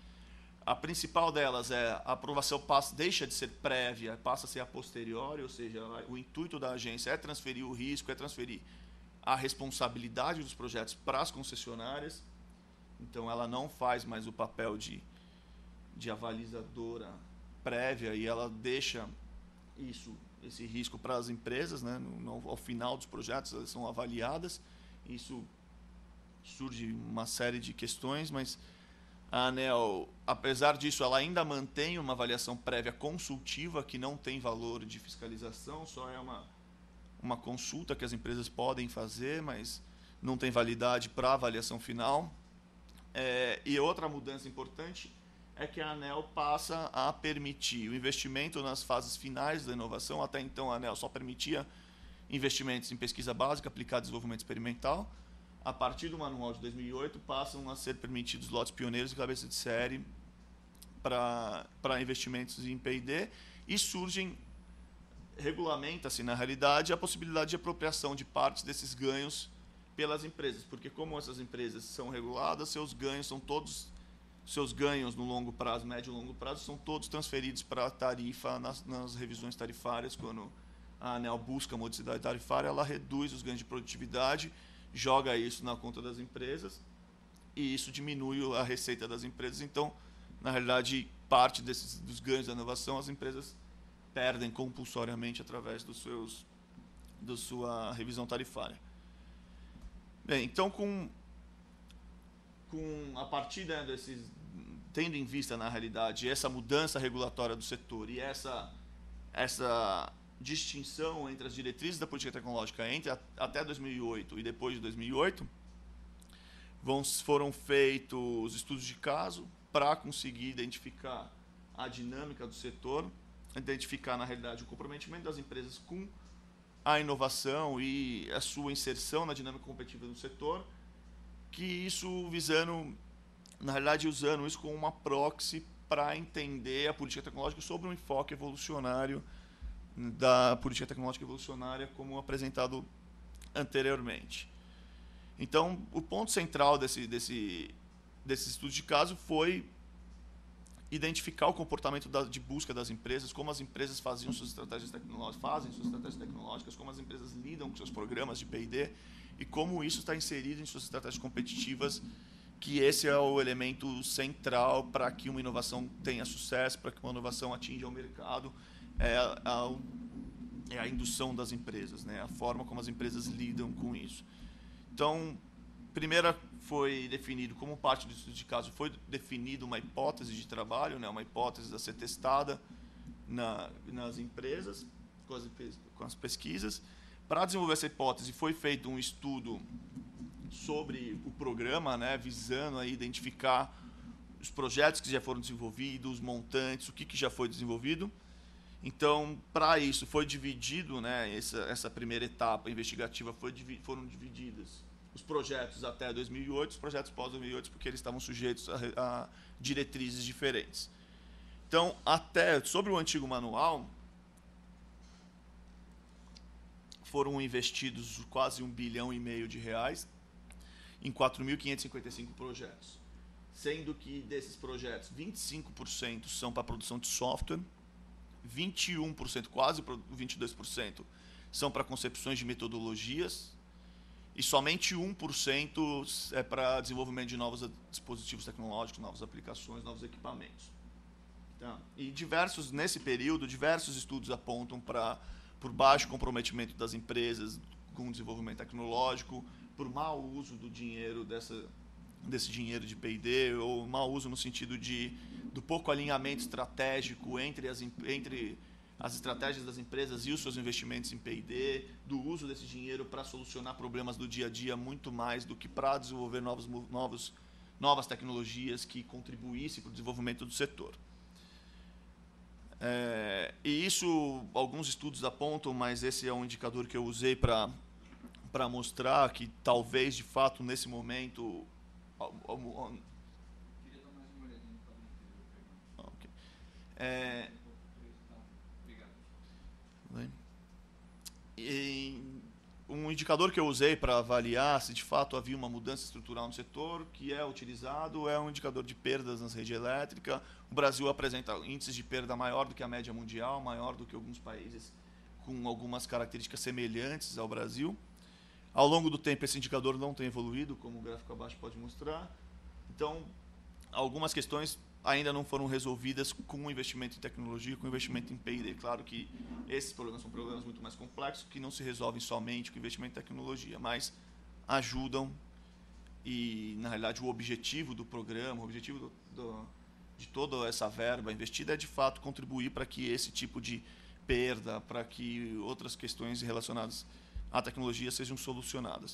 A principal delas é a aprovação passa, deixa de ser prévia, passa a ser a posteriori, ou seja, o intuito da agência é transferir o risco, é transferir a responsabilidade dos projetos para as concessionárias. Então, ela não faz mais o papel de de avalizadora prévia e ela deixa isso, esse risco para as empresas, né? no, no, ao final dos projetos elas são avaliadas. Isso surge uma série de questões, mas a ANEEL, apesar disso, ela ainda mantém uma avaliação prévia consultiva que não tem valor de fiscalização, só é uma, uma consulta que as empresas podem fazer, mas não tem validade para a avaliação final. É, e outra mudança importante é que a ANEEL passa a permitir o investimento nas fases finais da inovação. Até então, a ANEEL só permitia investimentos em pesquisa básica aplicada a desenvolvimento experimental. A partir do manual de dois mil e oito, passam a ser permitidos lotes pioneiros e cabeça de série para, para investimentos em P e D, e surgem, regulamenta-se, na realidade, a possibilidade de apropriação de partes desses ganhos pelas empresas, porque como essas empresas são reguladas, seus ganhos são todos... seus ganhos no longo prazo, médio e longo prazo, são todos transferidos para a tarifa nas, nas revisões tarifárias. Quando a ANEEL busca a modicidade tarifária, ela reduz os ganhos de produtividade, joga isso na conta das empresas e isso diminui a receita das empresas. Então, na realidade, parte desses, dos ganhos da inovação as empresas perdem compulsoriamente através dos seus, da sua revisão tarifária. Bem, então, com... com, a partir, né, desses, tendo em vista, na realidade, essa mudança regulatória do setor e essa, essa distinção entre as diretrizes da política tecnológica entre a, até dois mil e oito e depois de dois mil e oito, vão, foram feitos estudos de caso para conseguir identificar a dinâmica do setor, identificar, na realidade, o comprometimento das empresas com a inovação e a sua inserção na dinâmica competitiva do setor, que isso visando, na realidade, usando isso como uma proxy para entender a política tecnológica sobre um enfoque evolucionário da política tecnológica evolucionária, como apresentado anteriormente. Então, o ponto central desse, desse, desse estudo de caso foi identificar o comportamento da, de busca das empresas, como as empresas faziam suas estratégias tecnológicas, fazem suas estratégias tecnológicas, como as empresas lidam com seus programas de P e D e como isso está inserido em suas estratégias competitivas, que esse é o elemento central para que uma inovação tenha sucesso, para que uma inovação atinja o mercado, é a, é a indução das empresas, né? A forma como as empresas lidam com isso. Então, primeira foi definido, como parte do estudo de caso, foi definida uma hipótese de trabalho, né? Uma hipótese a ser testada na, nas empresas, com as, com as pesquisas. Para desenvolver essa hipótese, foi feito um estudo sobre o programa, né? Visando a identificar os projetos que já foram desenvolvidos, os montantes, o que, que já foi desenvolvido. Então, para isso, foi dividido, né, essa, essa primeira etapa investigativa, foi, foram divididas os projetos até dois mil e oito, os projetos pós dois mil e oito, porque eles estavam sujeitos a, a diretrizes diferentes. Então, até sobre o antigo manual, foram investidos quase um bilhão e meio de reais em quatro mil quinhentos e cinquenta e cinco projetos, sendo que desses projetos, vinte e cinco por cento são para a produção de software, vinte e um por cento, quase vinte e dois por cento, são para concepções de metodologias e somente um por cento é para desenvolvimento de novos dispositivos tecnológicos, novas aplicações, novos equipamentos. Tá? E diversos, nesse período, diversos estudos apontam para por baixo comprometimento das empresas com o desenvolvimento tecnológico, por mau uso do dinheiro dessa, desse dinheiro de P e D, ou mau uso no sentido de do pouco alinhamento estratégico entre as, entre as estratégias das empresas e os seus investimentos em P e D, do uso desse dinheiro para solucionar problemas do dia a dia muito mais do que para desenvolver novos, novos, novas tecnologias que contribuíssem para o desenvolvimento do setor. É, e isso, alguns estudos apontam, mas esse é um indicador que eu usei para para mostrar que talvez, de fato, nesse momento... É, e um indicador que eu usei para avaliar se de fato havia uma mudança estrutural no setor, que é utilizado, é um indicador de perdas nas redes elétricas. O Brasil apresenta índices de perda maior do que a média mundial, maior do que alguns países com algumas características semelhantes ao Brasil. Ao longo do tempo, esse indicador não tem evoluído, como o gráfico abaixo pode mostrar. Então, algumas questões ainda não foram resolvidas com o investimento em tecnologia, com o investimento em P e D. Claro que esses problemas são problemas muito mais complexos, que não se resolvem somente com o investimento em tecnologia, mas ajudam e, na realidade, o objetivo do programa, o objetivo do, do, de toda essa verba investida é, de fato, contribuir para que esse tipo de perda, para que outras questões relacionadas à tecnologia sejam solucionadas.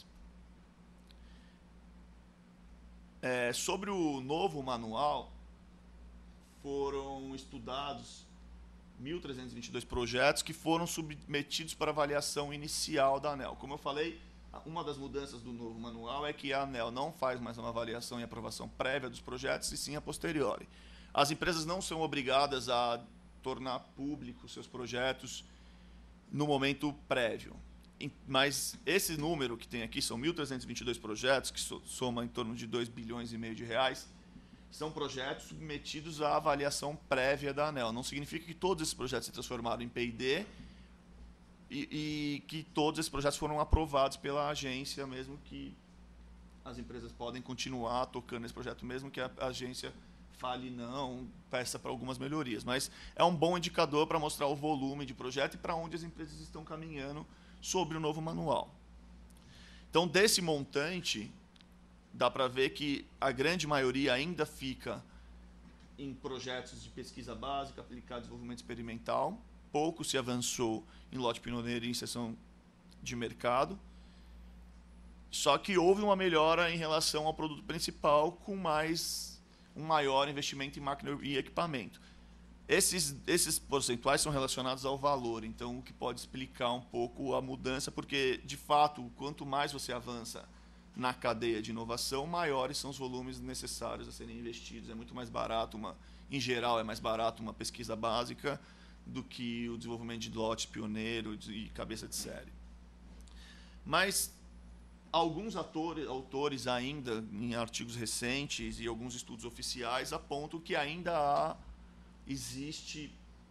É, sobre o novo manual, foram estudados mil trezentos e vinte e dois projetos que foram submetidos para avaliação inicial da ANEEL. Como eu falei, uma das mudanças do novo manual é que a ANEEL não faz mais uma avaliação e aprovação prévia dos projetos, e sim a posteriori. As empresas não são obrigadas a tornar públicos seus projetos no momento prévio. Mas esse número que tem aqui, são mil trezentos e vinte e dois projetos, que soma em torno de dois bilhões e meio de reais, são projetos submetidos à avaliação prévia da ANEEL. Não significa que todos esses projetos se transformaram em P e D e, e que todos esses projetos foram aprovados pela agência, mesmo que as empresas podem continuar tocando esse projeto, mesmo que a agência fale não, peça para algumas melhorias. Mas é um bom indicador para mostrar o volume de projeto e para onde as empresas estão caminhando sobre o novo manual. Então, desse montante dá para ver que a grande maioria ainda fica em projetos de pesquisa básica aplicada ao desenvolvimento experimental. Pouco se avançou em lote pioneiro e inserção de mercado. Só que houve uma melhora em relação ao produto principal, com mais um maior investimento em máquina e equipamento. Esses, esses percentuais são relacionados ao valor, então o que pode explicar um pouco a mudança, porque, de fato, quanto mais você avança na cadeia de inovação, maiores são os volumes necessários a serem investidos. É muito mais barato, uma, em geral, é mais barato uma pesquisa básica do que o desenvolvimento de lote pioneiro e cabeça de série. Mas alguns atores, autores ainda, em artigos recentes e alguns estudos oficiais, apontam que ainda há, existe,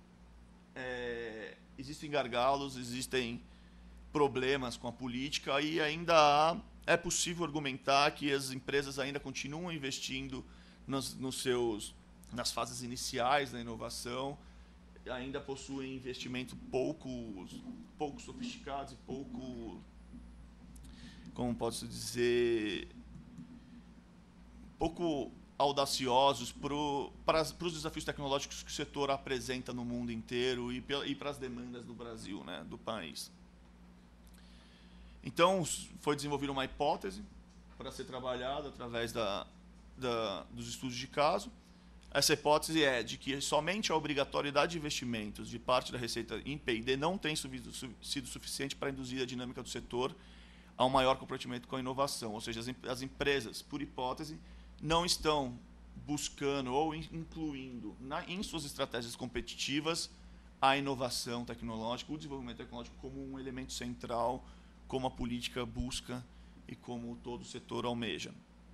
é, existem gargalos, existem problemas com a política e ainda há, é possível argumentar que as empresas ainda continuam investindo nos, nos seus, nas fases iniciais da inovação, ainda possuem investimento pouco, pouco sofisticados e pouco, como posso dizer, pouco audaciosos para os desafios tecnológicos que o setor apresenta no mundo inteiro e, e para as demandas do Brasil, né, do país. Então, foi desenvolvida uma hipótese para ser trabalhada através da, da, dos estudos de caso. Essa hipótese é de que somente a obrigatoriedade de investimentos de parte da receita em P e D não tem sido suficiente para induzir a dinâmica do setor a um maior comprometimento com a inovação. Ou seja, as empresas, por hipótese, não estão buscando ou incluindo na, em suas estratégias competitivas a inovação tecnológica, o desenvolvimento tecnológico como um elemento central, como a política busca e como todo o setor almeja.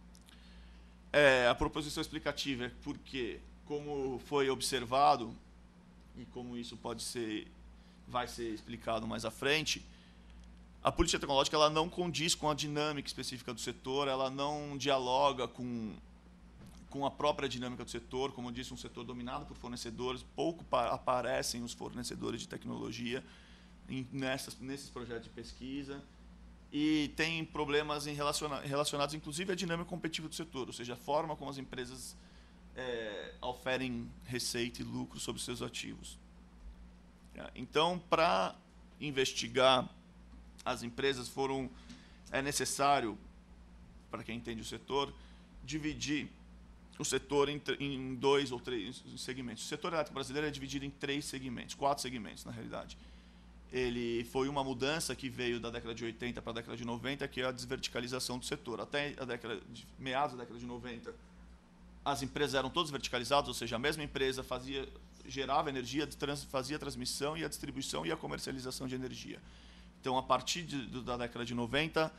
É, a proposição explicativa é porque, como foi observado, e como isso pode ser, vai ser explicado mais à frente, a política tecnológica ela não condiz com a dinâmica específica do setor, ela não dialoga com, com a própria dinâmica do setor. Como eu disse, um setor dominado por fornecedores, pouco aparecem os fornecedores de tecnologia em, nessas, nesses projetos de pesquisa, e tem problemas em relaciona, relacionados, inclusive, à dinâmica competitiva do setor, ou seja, a forma como as empresas é, oferem receita e lucro sobre seus ativos. Então, para investigar as empresas, foram, é necessário, para quem entende o setor, dividir o setor em, em dois ou três segmentos. O setor elétrico brasileiro é dividido em três segmentos, quatro segmentos, na realidade. Ele foi uma mudança que veio da década de oitenta para a década de noventa, que é a desverticalização do setor. Até a década de, meados da década de noventa, as empresas eram todas verticalizadas, ou seja, a mesma empresa fazia, gerava energia, trans, fazia a transmissão e a distribuição e a comercialização de energia. Então, a partir de, da década de noventa,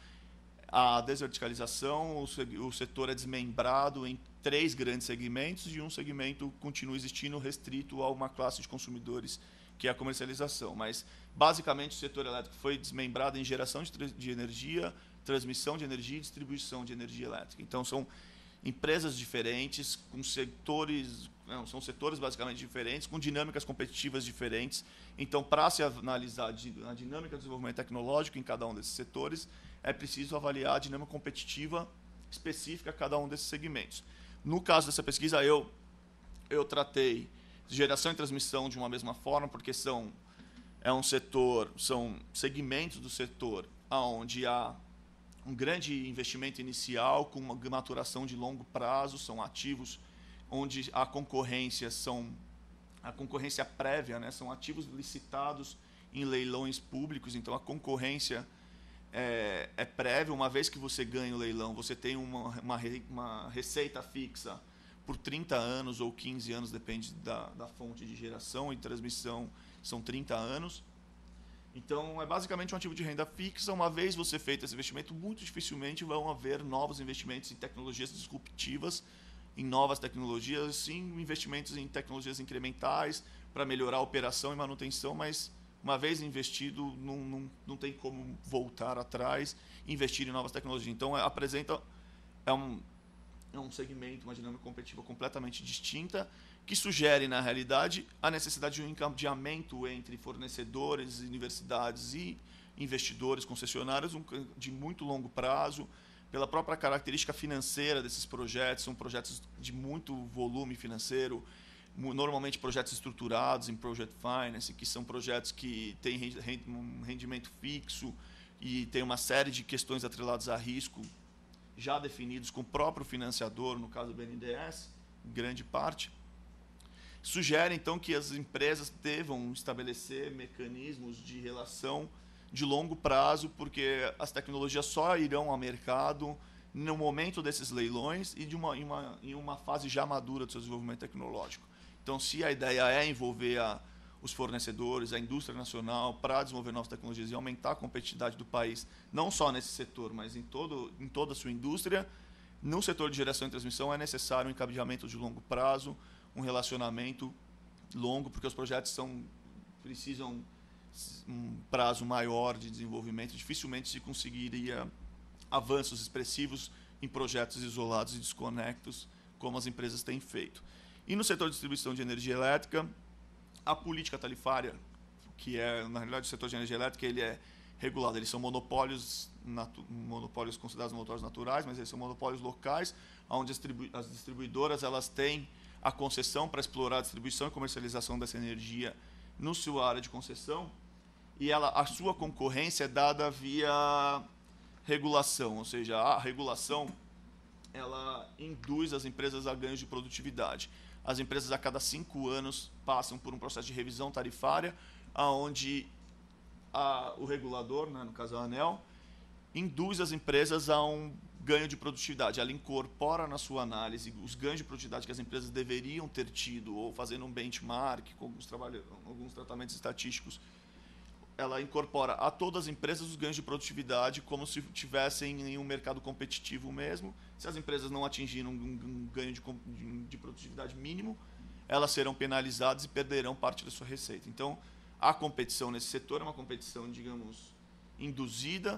a desverticalização, o, o setor é desmembrado em três grandes segmentos e um segmento continua existindo restrito a uma classe de consumidores, que é a comercialização. Mas, basicamente, o setor elétrico foi desmembrado em geração de, de energia, transmissão de energia e distribuição de energia elétrica. Então, são empresas diferentes, com setores, não, são setores basicamente diferentes, com dinâmicas competitivas diferentes. Então, para se analisar a dinâmica do desenvolvimento tecnológico em cada um desses setores, é preciso avaliar a dinâmica competitiva específica a cada um desses segmentos. No caso dessa pesquisa, eu, eu tratei geração e transmissão de uma mesma forma, porque são, é um setor, são segmentos do setor onde há um grande investimento inicial com uma maturação de longo prazo, são ativos onde a concorrência são a concorrência prévia, né, são ativos licitados em leilões públicos, então a concorrência é, é prévia. Uma vez que você ganha o leilão, você tem uma, uma, uma receita fixa por trinta anos ou quinze anos, depende da, da fonte de geração e transmissão, são trinta anos. Então, é basicamente um ativo de renda fixa. Uma vez você feito esse investimento, muito dificilmente vão haver novos investimentos em tecnologias disruptivas, em novas tecnologias, sim, investimentos em tecnologias incrementais para melhorar a operação e manutenção, mas uma vez investido, não, não, não tem como voltar atrás e investir em novas tecnologias. Então, é, apresenta é um, é um segmento, uma dinâmica competitiva completamente distinta, que sugere, na realidade, a necessidade de um encadeamento entre fornecedores, universidades e investidores, concessionários, um, de muito longo prazo, pela própria característica financeira desses projetos, são projetos de muito volume financeiro, normalmente projetos estruturados em Project Finance, que são projetos que têm um rendimento fixo e tem uma série de questões atreladas a risco já definidos com o próprio financiador, no caso do B N D E S, em grande parte. Sugere, então, que as empresas devam estabelecer mecanismos de relação de longo prazo, porque as tecnologias só irão ao mercado no momento desses leilões e de uma, em, uma, em uma fase já madura do seu desenvolvimento tecnológico. Então, se a ideia é envolver a, os fornecedores, a indústria nacional, para desenvolver novas tecnologias e aumentar a competitividade do país, não só nesse setor, mas em, todo, em toda a sua indústria, no setor de geração e transmissão é necessário um encadeamento de longo prazo, um relacionamento longo, porque os projetos são, precisam um prazo maior de desenvolvimento, dificilmente se conseguiria avanços expressivos em projetos isolados e desconectos, como as empresas têm feito. E no setor de distribuição de energia elétrica, a política tarifária, que é, na realidade, o setor de energia elétrica, ele é regulado. Eles são monopólios, monopólios considerados monopólios naturais, mas eles são monopólios locais, onde as, distribu as distribuidoras elas têm a concessão para explorar a distribuição e comercialização dessa energia no sua área de concessão, e ela, a sua concorrência é dada via regulação, ou seja, a regulação ela induz as empresas a ganhos de produtividade. As empresas, a cada cinco anos, passam por um processo de revisão tarifária, onde a, o regulador, né, no caso a ANEEL, induz as empresas a um ganho de produtividade. Ela incorpora na sua análise os ganhos de produtividade que as empresas deveriam ter tido, ou fazendo um benchmark com alguns, alguns tratamentos estatísticos. Ela incorpora a todas as empresas os ganhos de produtividade como se tivessem em um mercado competitivo mesmo. Se as empresas não atingirem um, um ganho de, de, de produtividade mínimo, elas serão penalizadas e perderão parte da sua receita. Então, a competição nesse setor é uma competição, digamos, induzida,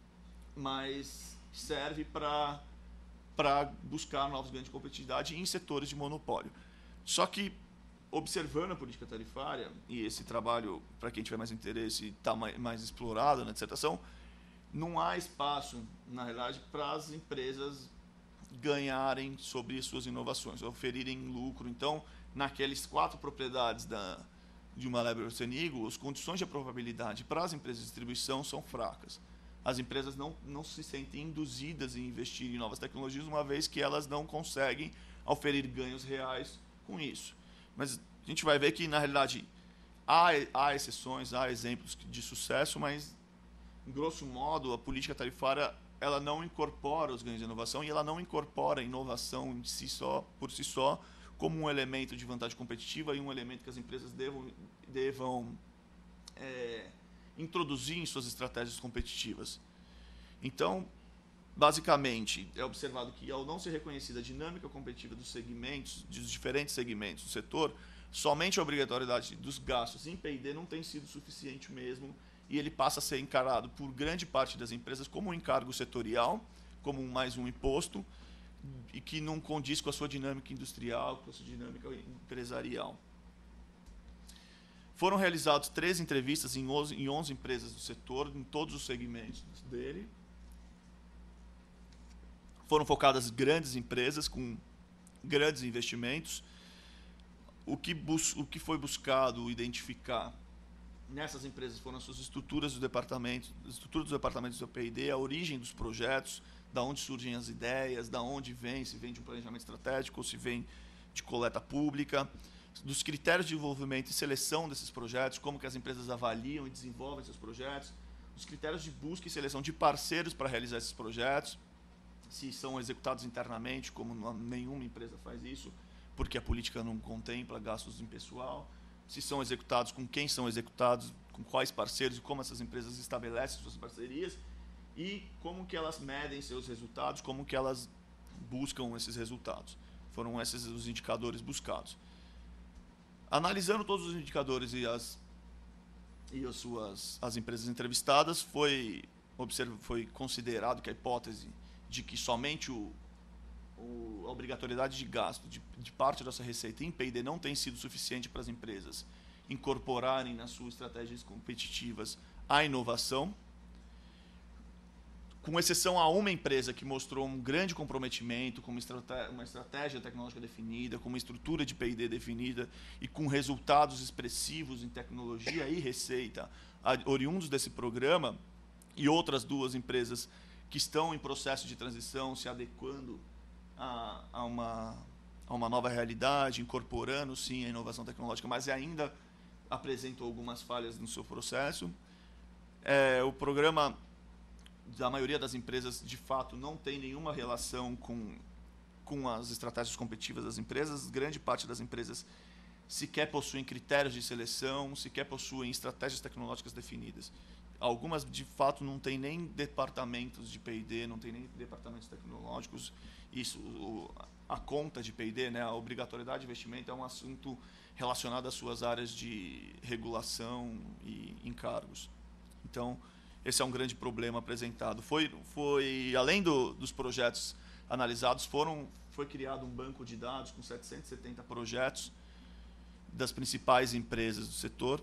mas serve para para buscar novos ganhos de competitividade em setores de monopólio. Só que, observando a política tarifária, e esse trabalho, para quem tiver mais interesse, está mais, mais explorado na dissertação, não há espaço, na realidade, para as empresas ganharem sobre suas inovações, oferirem lucro. Então, naquelas quatro propriedades da, de uma Leber-Ossenigo, as condições de probabilidade para as empresas de distribuição são fracas. As empresas não, não se sentem induzidas em investir em novas tecnologias, uma vez que elas não conseguem oferir ganhos reais com isso. Mas a gente vai ver que, na realidade, há, há exceções, há exemplos de sucesso, mas, em grosso modo, a política tarifária ela não incorpora os ganhos de inovação e ela não incorpora a inovação em si só, por si só, como um elemento de vantagem competitiva e um elemento que as empresas devam, devam é, introduzir em suas estratégias competitivas. Então, basicamente, é observado que, ao não ser reconhecida a dinâmica competitiva dos segmentos, dos diferentes segmentos do setor, somente a obrigatoriedade dos gastos em P e D não tem sido suficiente mesmo, e ele passa a ser encarado por grande parte das empresas como um encargo setorial, como mais um imposto, e que não condiz com a sua dinâmica industrial, com a sua dinâmica empresarial. Foram realizadas três entrevistas em onze, em onze empresas do setor, em todos os segmentos dele. Foram focadas grandes empresas com grandes investimentos. O que, bus o que foi buscado identificar nessas empresas foram as suas estruturas do departamento, as estruturas dos departamentos do P e D, a origem dos projetos, da onde surgem as ideias, da onde vem, se vem de um planejamento estratégico ou se vem de coleta pública, dos critérios de desenvolvimento e seleção desses projetos, como que as empresas avaliam e desenvolvem esses projetos, os critérios de busca e seleção de parceiros para realizar esses projetos, se são executados internamente, como nenhuma empresa faz isso, porque a política não contempla gastos em pessoal, se são executados, com quem são executados, com quais parceiros e como essas empresas estabelecem suas parcerias e como que elas medem seus resultados, como que elas buscam esses resultados. Foram esses os indicadores buscados. Analisando todos os indicadores e as, e as, suas, as empresas entrevistadas, foi, observ, foi considerado que a hipótese de que somente o, o, a obrigatoriedade de gasto de, de parte dessa receita em P e D não tem sido suficiente para as empresas incorporarem nas suas estratégias competitivas a inovação. com exceção a uma empresa que mostrou um grande comprometimento, com uma estratégia, uma estratégia tecnológica definida, com uma estrutura de P e D definida e com resultados expressivos em tecnologia e receita oriundos desse programa, e outras duas empresas que estão em processo de transição, se adequando a, a, uma, a uma nova realidade, incorporando, sim, a inovação tecnológica, mas ainda apresentam algumas falhas no seu processo. É, o programa da maioria das empresas, de fato, não tem nenhuma relação com, com as estratégias competitivas das empresas. Grande parte das empresas sequer possuem critérios de seleção, sequer possuem estratégias tecnológicas definidas. Algumas, de fato, não têm nem departamentos de P e D, não têm nem departamentos tecnológicos. Isso, o, a conta de P e D, né, a obrigatoriedade de investimento, é um assunto relacionado às suas áreas de regulação e encargos. Então, esse é um grande problema apresentado. Foi, foi além do, dos projetos analisados, foram, foi criado um banco de dados com setecentos e setenta projetos das principais empresas do setor.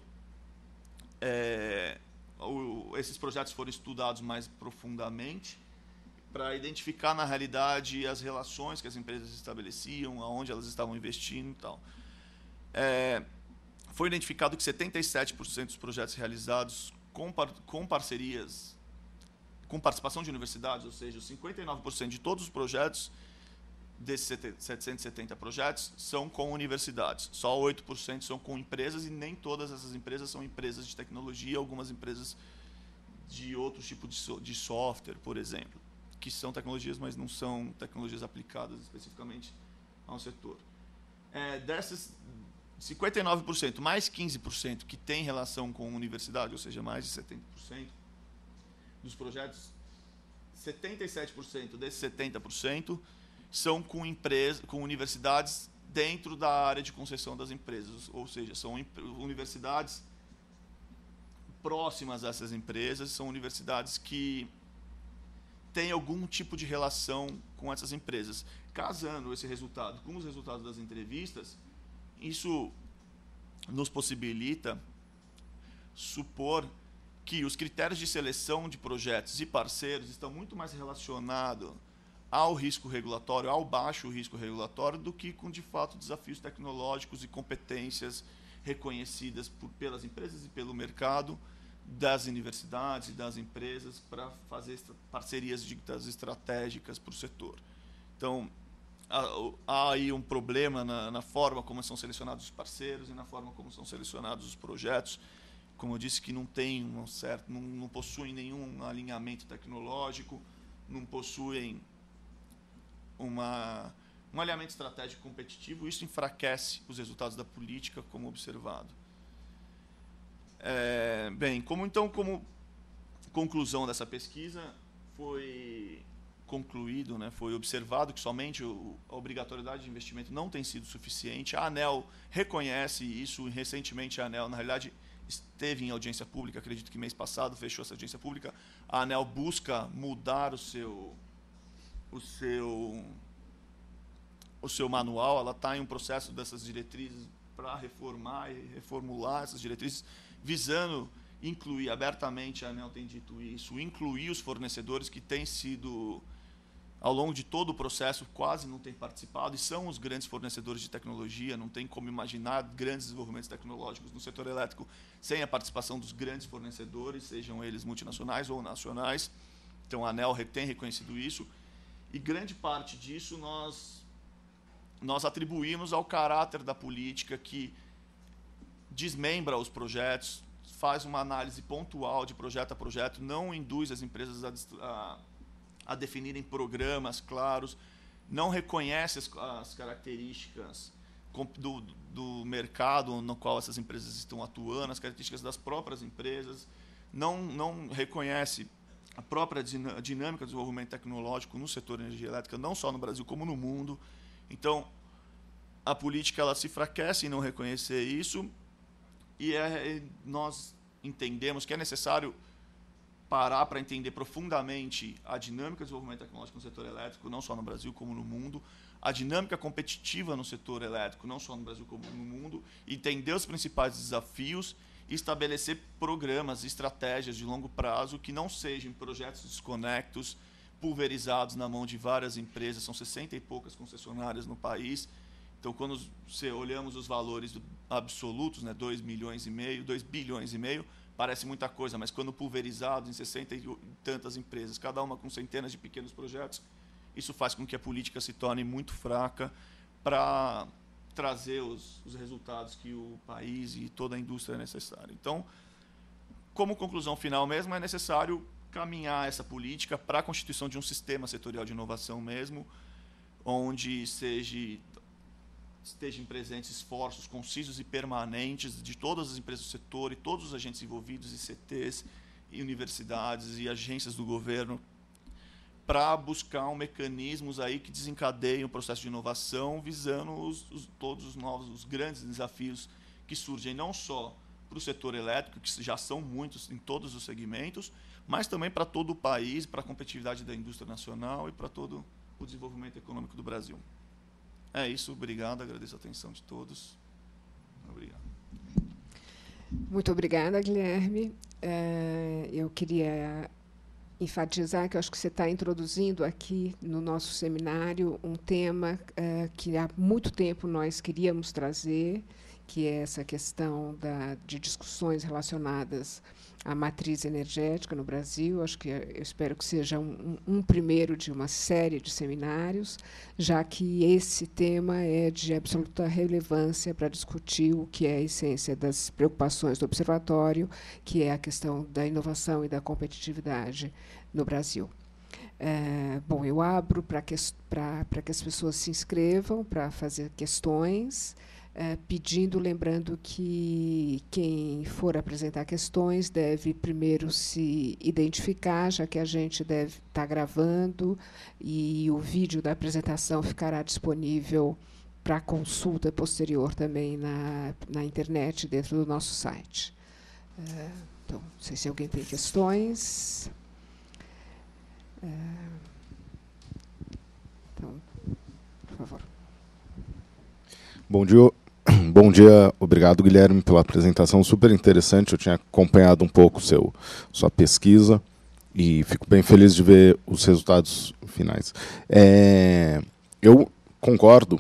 É, o, esses projetos foram estudados mais profundamente para identificar, na realidade, as relações que as empresas estabeleciam, aonde elas estavam investindo e tal. É, foi identificado que setenta e sete por cento dos projetos realizados com, par, com parcerias, com participação de universidades, ou seja, cinquenta e nove por cento de todos os projetos, desses setecentos e setenta projetos, são com universidades. Só oito por cento são com empresas, e nem todas essas empresas são empresas de tecnologia, algumas empresas de outro tipo de, so, de software, por exemplo, que são tecnologias, mas não são tecnologias aplicadas especificamente ao setor. É, dessas cinquenta e nove por cento, mais quinze por cento que tem relação com universidade, ou seja, mais de setenta por cento dos projetos, setenta e sete por cento desses setenta por cento são com, empresa, com universidades dentro da área de concessão das empresas, ou seja, são universidades próximas a essas empresas, são universidades que têm algum tipo de relação com essas empresas. Casando esse resultado com os resultados das entrevistas, isso nos possibilita supor que os critérios de seleção de projetos e parceiros estão muito mais relacionados ao risco regulatório, ao baixo risco regulatório, do que com, de fato, desafios tecnológicos e competências reconhecidas por, pelas empresas e pelo mercado, das universidades e das empresas, para fazer parcerias ditas estratégicas para o setor. Então, há aí um problema na, na forma como são selecionados os parceiros e na forma como são selecionados os projetos. Como eu disse, que não tem um certo, não, não possuem nenhum alinhamento tecnológico, não possuem uma, um alinhamento estratégico competitivo. Isso enfraquece os resultados da política, como observado. É, bem, como então, como conclusão dessa pesquisa, foi concluído, né, foi observado que somente o, a obrigatoriedade de investimento não tem sido suficiente. A ANEEL reconhece isso, e recentemente a ANEEL, na realidade, esteve em audiência pública, acredito que mês passado fechou essa audiência pública. A ANEEL busca mudar o seu, o seu, o seu manual, ela está em um processo dessas diretrizes para reformar e reformular essas diretrizes, visando incluir abertamente, a ANEEL tem dito isso, incluir os fornecedores que têm sido, ao longo de todo o processo, quase não têm participado, e são os grandes fornecedores de tecnologia. Não tem como imaginar grandes desenvolvimentos tecnológicos no setor elétrico sem a participação dos grandes fornecedores, sejam eles multinacionais ou nacionais. Então, a ANEEL tem reconhecido isso, e grande parte disso nós, nós atribuímos ao caráter da política, que desmembra os projetos, faz uma análise pontual de projeto a projeto, não induz as empresas a, a, a definirem programas claros, não reconhece as, as características do, do mercado no qual essas empresas estão atuando, as características das próprias empresas, não, não reconhece a própria dinâmica do desenvolvimento tecnológico no setor de energia elétrica, não só no Brasil, como no mundo. Então, a política ela se enfraquece em não reconhecer isso, e é, nós entendemos que é necessário parar para entender profundamente a dinâmica do desenvolvimento tecnológico no setor elétrico, não só no Brasil como no mundo, a dinâmica competitiva no setor elétrico, não só no Brasil como no mundo, entender os principais desafios estabelecer programas, estratégias de longo prazo que não sejam projetos desconectos, pulverizados na mão de várias empresas. São sessenta e poucas concessionárias no país. Então, quando você olhamos os valores absolutos, né, dois milhões e meio, dois bilhões e meio, parece muita coisa, mas quando pulverizado em sessenta e tantas empresas, cada uma com centenas de pequenos projetos, isso faz com que a política se torne muito fraca para trazer os, os resultados que o país e toda a indústria é necessário. Então, como conclusão final mesmo, é necessário caminhar essa política para a constituição de um sistema setorial de inovação mesmo, onde seja, estejam presentes esforços concisos e permanentes de todas as empresas do setor e todos os agentes envolvidos, I C Tês, e universidades e agências do governo, para buscar um mecanismos aí que desencadeiem o processo de inovação, visando os, os, todos os novos, os grandes desafios que surgem, não só para o setor elétrico, que já são muitos em todos os segmentos, mas também para todo o país, para a competitividade da indústria nacional e para todo o desenvolvimento econômico do Brasil. É isso, obrigado, agradeço a atenção de todos. Obrigado. Muito obrigada, Guilherme. Eu queria enfatizar que eu acho que você está introduzindo aqui no nosso seminário um tema que há muito tempo nós queríamos trazer, que é essa questão da, de discussões relacionadas à matriz energética no Brasil. Acho que eu espero que seja um, um primeiro de uma série de seminários, já que esse tema é de absoluta relevância para discutir o que é a essência das preocupações do Observatório, que é a questão da inovação e da competitividade no Brasil. É, bom, eu abro para que, para que as pessoas se inscrevam para fazer questões, é, pedindo, lembrando que quem for apresentar questões deve primeiro se identificar, já que a gente deve estar gravando e o vídeo da apresentação ficará disponível para consulta posterior também na, na internet, dentro do nosso site. É, então, não sei se alguém tem questões. É, então, por favor. Bom dia. Bom dia, obrigado, Guilherme, pela apresentação super interessante. Eu tinha acompanhado um pouco seu, sua pesquisa e fico bem feliz de ver os resultados finais. É, eu concordo,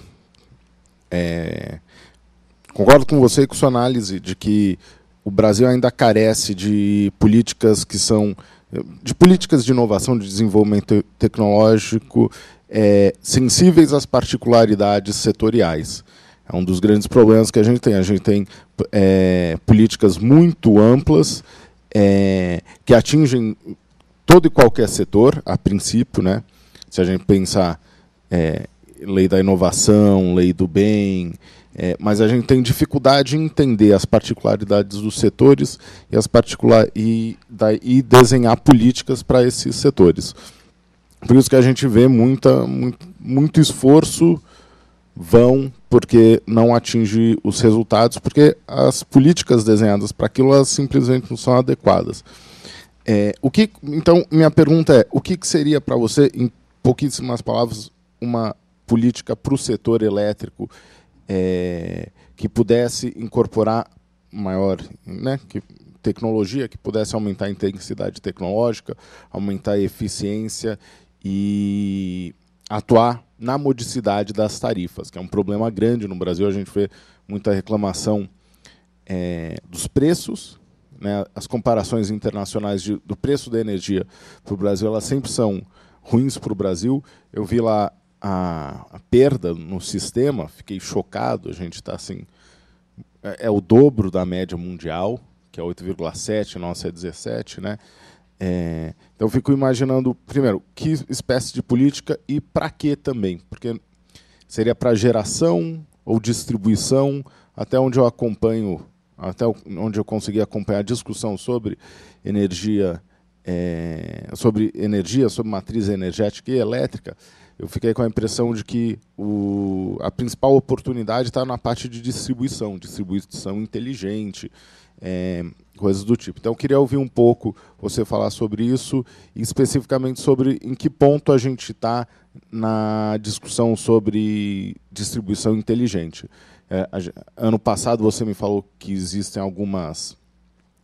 é, concordo com você e com sua análise de que o Brasil ainda carece de políticas que são de políticas de inovação, de desenvolvimento tecnológico é, sensíveis às particularidades setoriais. É um dos grandes problemas que a gente tem. A gente tem é, políticas muito amplas é, que atingem todo e qualquer setor, a princípio, né? Se a gente pensar é, lei da inovação, lei do bem, é, mas a gente tem dificuldade em entender as particularidades dos setores e, as particular e, da, e desenhar políticas para esses setores. Por isso que a gente vê muita, muito, muito esforço vão porque não atinge os resultados, porque as políticas desenhadas para aquilo elas simplesmente não são adequadas. É, o que, então, minha pergunta é, o que, que seria para você, em pouquíssimas palavras, uma política para o setor elétrico é, que pudesse incorporar maior, né, que, tecnologia, que pudesse aumentar a intensidade tecnológica, aumentar a eficiência e atuar na modicidade das tarifas, que é um problema grande no Brasil. A gente vê muita reclamação é, dos preços, né? As comparações internacionais de, do preço da energia para o Brasil, elas sempre são ruins para o Brasil. Eu vi lá a, a perda no sistema, fiquei chocado. A gente está assim, é, é o dobro da média mundial, que é oito vírgula sete, nossa é dezessete, né? É, então, eu fico imaginando, primeiro, que espécie de política e para quê também? Porque seria para geração ou distribuição, até onde eu acompanho, até onde eu consegui acompanhar a discussão sobre energia, é, sobre energia, sobre matriz energética e elétrica, eu fiquei com a impressão de que o, a principal oportunidade está na parte de distribuição, distribuição inteligente, é, coisas do tipo. Então, eu queria ouvir um pouco você falar sobre isso, e especificamente sobre em que ponto a gente está na discussão sobre distribuição inteligente. É, a, ano passado, você me falou que existem algumas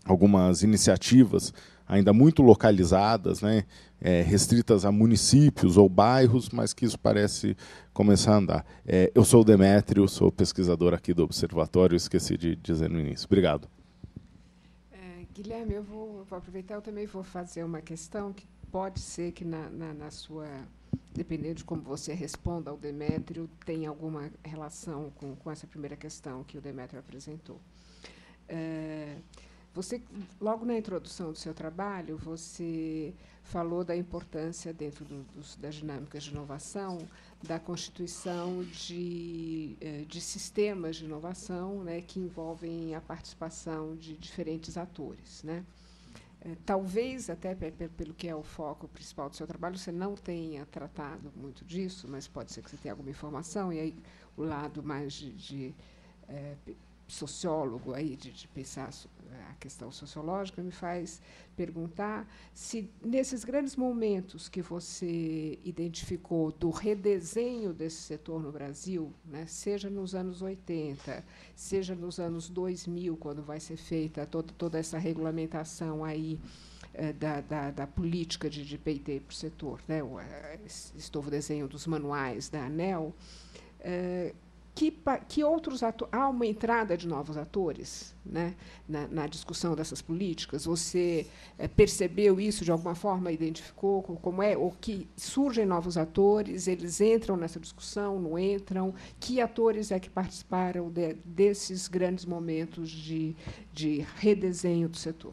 algumas iniciativas ainda muito localizadas, né, é, restritas a municípios ou bairros, mas que isso parece começar a andar. É, eu sou o Demétrio, sou pesquisador aqui do Observatório, esqueci de dizer no início. Obrigado. É, Guilherme, eu vou, vou aproveitar, eu também vou fazer uma questão que pode ser que, na, na, na sua, dependendo de como você responda ao Demétrio, tenha alguma relação com, com essa primeira questão que o Demétrio apresentou. É, Você, logo na introdução do seu trabalho, você falou da importância, dentro do, dos, das dinâmicas de inovação, da constituição de, de sistemas de inovação, né, que envolvem a participação de diferentes atores, né? Talvez, até pelo que é o foco principal do seu trabalho, você não tenha tratado muito disso, mas pode ser que você tenha alguma informação, e aí o lado mais de... de é, sociólogo aí de, de pensar a questão sociológica me faz perguntar se nesses grandes momentos que você identificou do redesenho desse setor no Brasil, né, seja nos anos oitenta, seja nos anos dois mil, quando vai ser feita toda, toda essa regulamentação aí eh, da, da, da política de, de P e T para o setor, né, o, esse novo desenho dos manuais da ANEEL, eh, Que, que outros atores, há uma entrada de novos atores, né, na, na discussão dessas políticas? Você é, percebeu isso de alguma forma, identificou como é, ou que surgem novos atores, eles entram nessa discussão, não entram? Que atores é que participaram de, desses grandes momentos de, de redesenho do setor?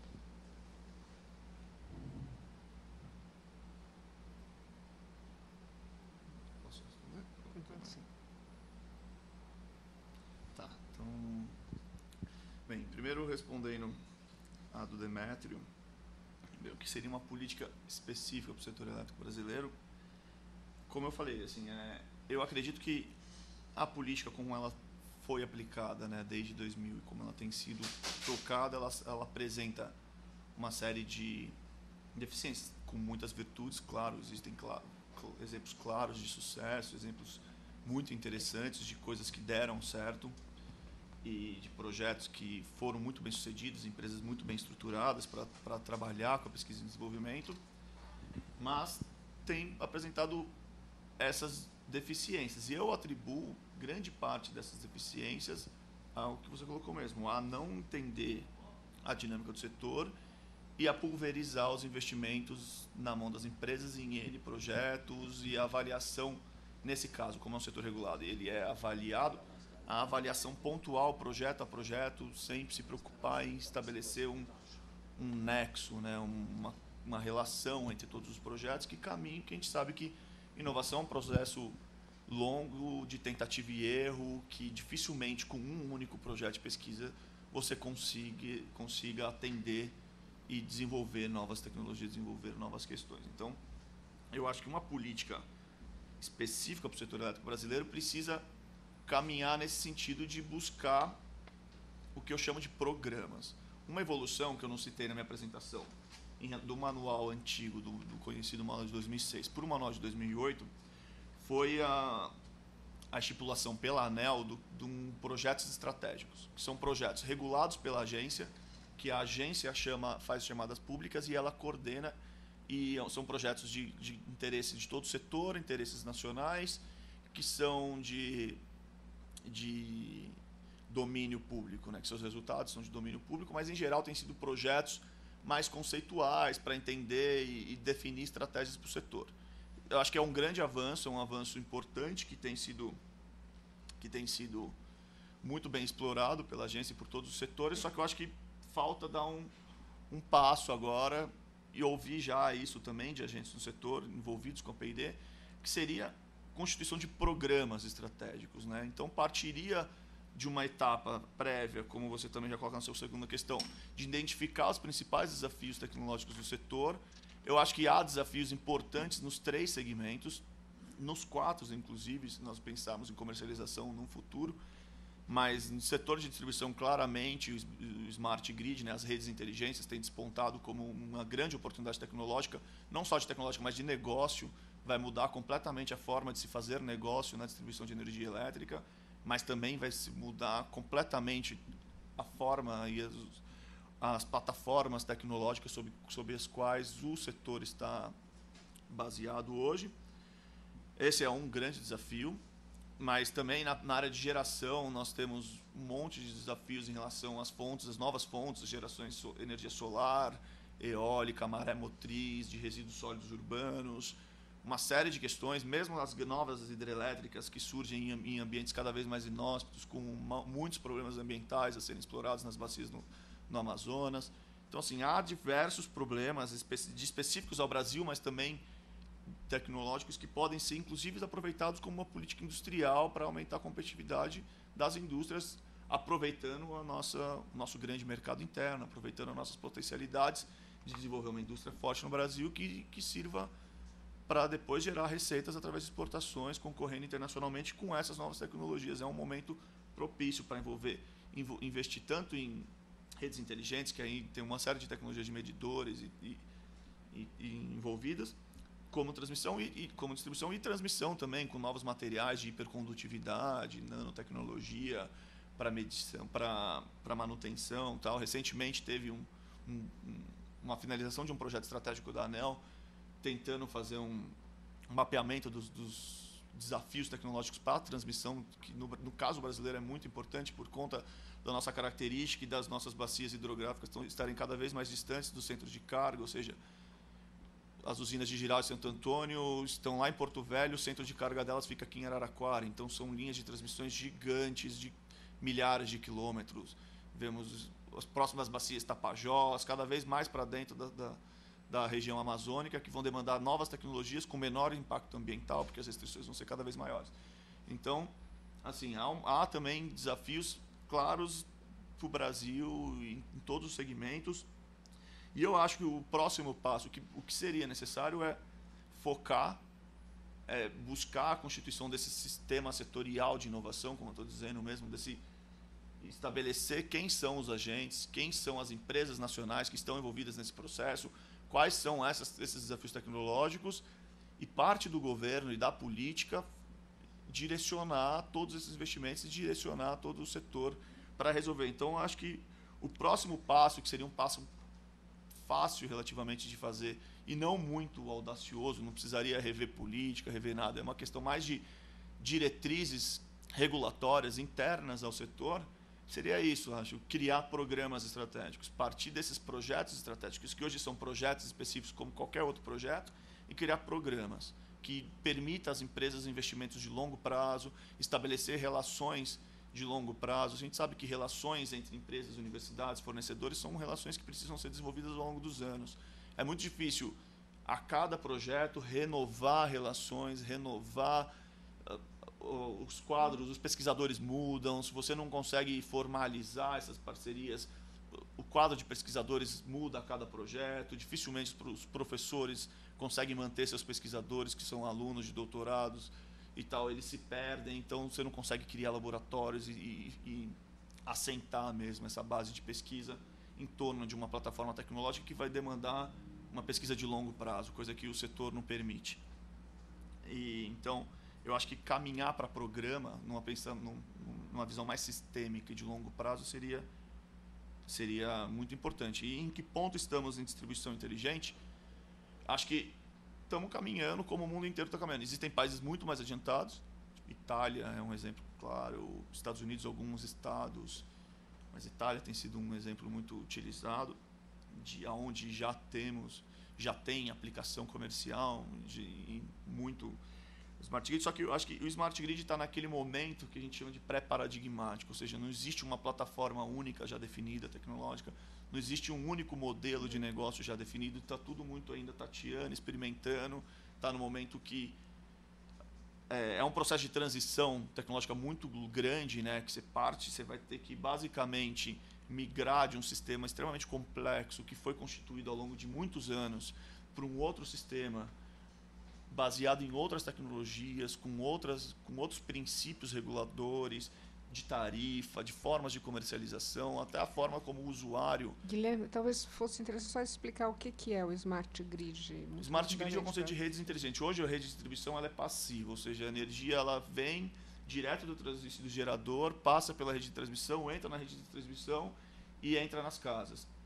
Primeiro, respondendo a do Demétrio, o que seria uma política específica para o setor elétrico brasileiro, como eu falei, assim, é, eu acredito que a política, como ela foi aplicada, né, desde dois mil e como ela tem sido trocada, ela, ela apresenta uma série de deficiências, com muitas virtudes, claro, existem claro, exemplos claros de sucesso, exemplos muito interessantes de coisas que deram certo, e de projetos que foram muito bem sucedidos, empresas muito bem estruturadas para trabalhar com a pesquisa e desenvolvimento, mas tem apresentado essas deficiências. E eu atribuo grande parte dessas deficiências ao que você colocou mesmo, a não entender a dinâmica do setor e a pulverizar os investimentos na mão das empresas em N projetos, e a avaliação, nesse caso, como é um setor regulado, ele é avaliado, a avaliação pontual, projeto a projeto, sempre se preocupar em estabelecer um, um nexo, né, uma, uma relação entre todos os projetos que caminhem, que a gente sabe que inovação é um processo longo, de tentativa e erro, que dificilmente com um único projeto de pesquisa você consiga, consiga atender e desenvolver novas tecnologias, desenvolver novas questões. Então, eu acho que uma política específica para o setor elétrico brasileiro precisa caminhar nesse sentido de buscar o que eu chamo de programas. Uma evolução que eu não citei na minha apresentação, do manual antigo, do, do conhecido manual de dois mil e seis, para o manual de dois mil e oito, foi a, a estipulação pela ANEEL de do, um projetos estratégicos, que são projetos regulados pela agência, que a agência chama, faz chamadas públicas e ela coordena, e são projetos de, de interesse de todo o setor, interesses nacionais, que são de... de domínio público, né, que seus resultados são de domínio público, mas em geral têm sido projetos mais conceituais para entender e, e definir estratégias para o setor. Eu acho que é um grande avanço, é um avanço importante que tem sido que tem sido muito bem explorado pela agência e por todos os setores, só que eu acho que falta dar um, um passo agora, e ouvir já isso também de agentes no setor envolvidos com a P e D, que seria constituição de programas estratégicos, né? Então, partiria de uma etapa prévia, como você também já coloca na sua segunda questão, de identificar os principais desafios tecnológicos do setor. Eu acho que há desafios importantes nos três segmentos, nos quatro, inclusive, se nós pensarmos em comercialização no futuro, mas no setor de distribuição, claramente, o Smart Grid, né, as redes inteligentes, têm despontado como uma grande oportunidade tecnológica, não só de tecnológica, mas de negócio. Vai mudar completamente a forma de se fazer negócio na distribuição de energia elétrica, mas também vai se mudar completamente a forma e as, as plataformas tecnológicas sobre, sobre as quais o setor está baseado hoje. Esse é um grande desafio, mas também na, na área de geração nós temos um monte de desafios em relação às fontes, as novas fontes, as gerações de so, energia solar, eólica, maré motriz, de resíduos sólidos urbanos, uma série de questões, mesmo as novas hidrelétricas que surgem em, em ambientes cada vez mais inóspitos, com uma, muitos problemas ambientais a serem explorados nas bacias no, no Amazonas. Então, assim, há diversos problemas de específicos ao Brasil, mas também tecnológicos que podem ser, inclusive, aproveitados como uma política industrial para aumentar a competitividade das indústrias, aproveitando a nossa, o nosso grande mercado interno, aproveitando as nossas potencialidades de desenvolver uma indústria forte no Brasil que, que sirva para depois gerar receitas através de exportações, concorrendo internacionalmente com essas novas tecnologias. É um momento propício para envolver, investir tanto em redes inteligentes, que aí tem uma série de tecnologias de medidores e, e, e, e envolvidas, como transmissão e, e como distribuição e transmissão também, com novos materiais de hipercondutividade, nanotecnologia para medição, para para manutenção, tal. Recentemente teve um, um, uma finalização de um projeto estratégico da ANEEL tentando fazer um, um mapeamento dos, dos desafios tecnológicos para a transmissão, que no, no caso brasileiro é muito importante por conta da nossa característica e das nossas bacias hidrográficas estão, estarem cada vez mais distantes dos centros de carga, ou seja, as usinas de Giral e Santo Antônio estão lá em Porto Velho, o centro de carga delas fica aqui em Araraquara, então são linhas de transmissões gigantes de milhares de quilômetros. Vemos as próximas bacias Tapajós, cada vez mais para dentro da, da, da região amazônica, que vão demandar novas tecnologias com menor impacto ambiental, porque as restrições vão ser cada vez maiores. Então, assim, há, um, há também desafios claros para o Brasil em, em todos os segmentos. E eu acho que o próximo passo, que, o que seria necessário é focar, é, buscar a constituição desse sistema setorial de inovação, como eu estou dizendo mesmo, desse estabelecer quem são os agentes, quem são as empresas nacionais que estão envolvidas nesse processo, quais são essas, esses desafios tecnológicos, e parte do governo e da política direcionar todos esses investimentos e direcionar todo o setor para resolver. Então, acho que o próximo passo, que seria um passo fácil relativamente de fazer e não muito audacioso, não precisaria rever política, rever nada, é uma questão mais de diretrizes regulatórias internas ao setor, seria isso, acho, criar programas estratégicos, partir desses projetos estratégicos, que hoje são projetos específicos como qualquer outro projeto, e criar programas que permitam às empresas investimentos de longo prazo, estabelecer relações de longo prazo. A gente sabe que relações entre empresas, universidades, fornecedores são relações que precisam ser desenvolvidas ao longo dos anos. É muito difícil, a cada projeto, renovar relações, renovar uh, os quadros, os pesquisadores mudam, se você não consegue formalizar essas parcerias, o quadro de pesquisadores muda a cada projeto, dificilmente os professores conseguem manter seus pesquisadores, que são alunos de doutorados, e tal, eles se perdem, então você não consegue criar laboratórios e, e, e assentar mesmo essa base de pesquisa em torno de uma plataforma tecnológica que vai demandar uma pesquisa de longo prazo, coisa que o setor não permite. E, então, eu acho que caminhar para programa, numa, pensando, num, numa visão mais sistêmica e de longo prazo, seria, seria muito importante. E em que ponto estamos em distribuição inteligente? Acho que estamos caminhando como o mundo inteiro está caminhando. Existem países muito mais adiantados. Itália é um exemplo claro. Estados Unidos, alguns estados. Mas Itália tem sido um exemplo muito utilizado, de onde já temos, já tem aplicação comercial de muito smart grid. Só que eu acho que o smart grid está naquele momento que a gente chama de pré-paradigmático, ou seja, não existe uma plataforma única já definida, tecnológica. Não existe um único modelo de negócio já definido, está tudo muito ainda tateando, experimentando, está no momento que é, é um processo de transição tecnológica muito grande, né, que você parte, você vai ter que basicamente migrar de um sistema extremamente complexo que foi constituído ao longo de muitos anos para um outro sistema baseado em outras tecnologias, com, outras, com outros princípios reguladores, de tarifa, de formas de comercialização, até a forma como o usuário... Guilherme, talvez fosse interessante só explicar o que, que é o Smart Grid. O Smart Grid é o conceito de redes inteligentes. Hoje a rede de distribuição ela é passiva, ou seja, a energia ela vem direto do transmissor do gerador, passa pela rede de transmissão, entra na rede de transmissão e entra nas casas.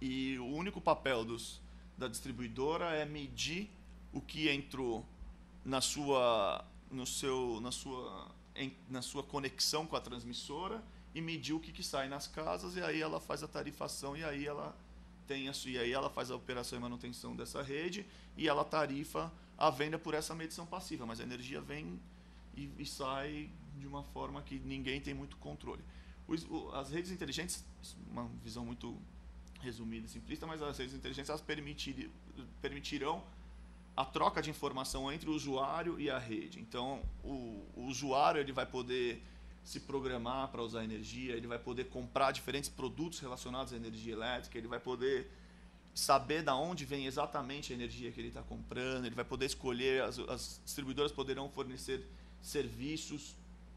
E o único papel dos, da distribuidora é medir o que entrou na sua, no seu, na sua, em, na sua conexão com a transmissora e medir o que, que sai nas casas, e aí ela faz a tarifação, e aí ela tem a, e aí ela faz a operação e manutenção dessa rede, e ela tarifa a venda por essa medição passiva, mas a energia vem e, e sai de uma forma que ninguém tem muito controle. Os, o, as redes inteligentes, uma visão muito resumida e simplista, mas as redes inteligentes elas permitir, permitirão a troca de informação entre o usuário e a rede. Então, o, o usuário ele vai poder se programar para usar energia, ele vai poder comprar diferentes produtos relacionados à energia elétrica, ele vai poder saber de onde vem exatamente a energia que ele está comprando, ele vai poder escolher, as, as distribuidoras poderão fornecer serviços,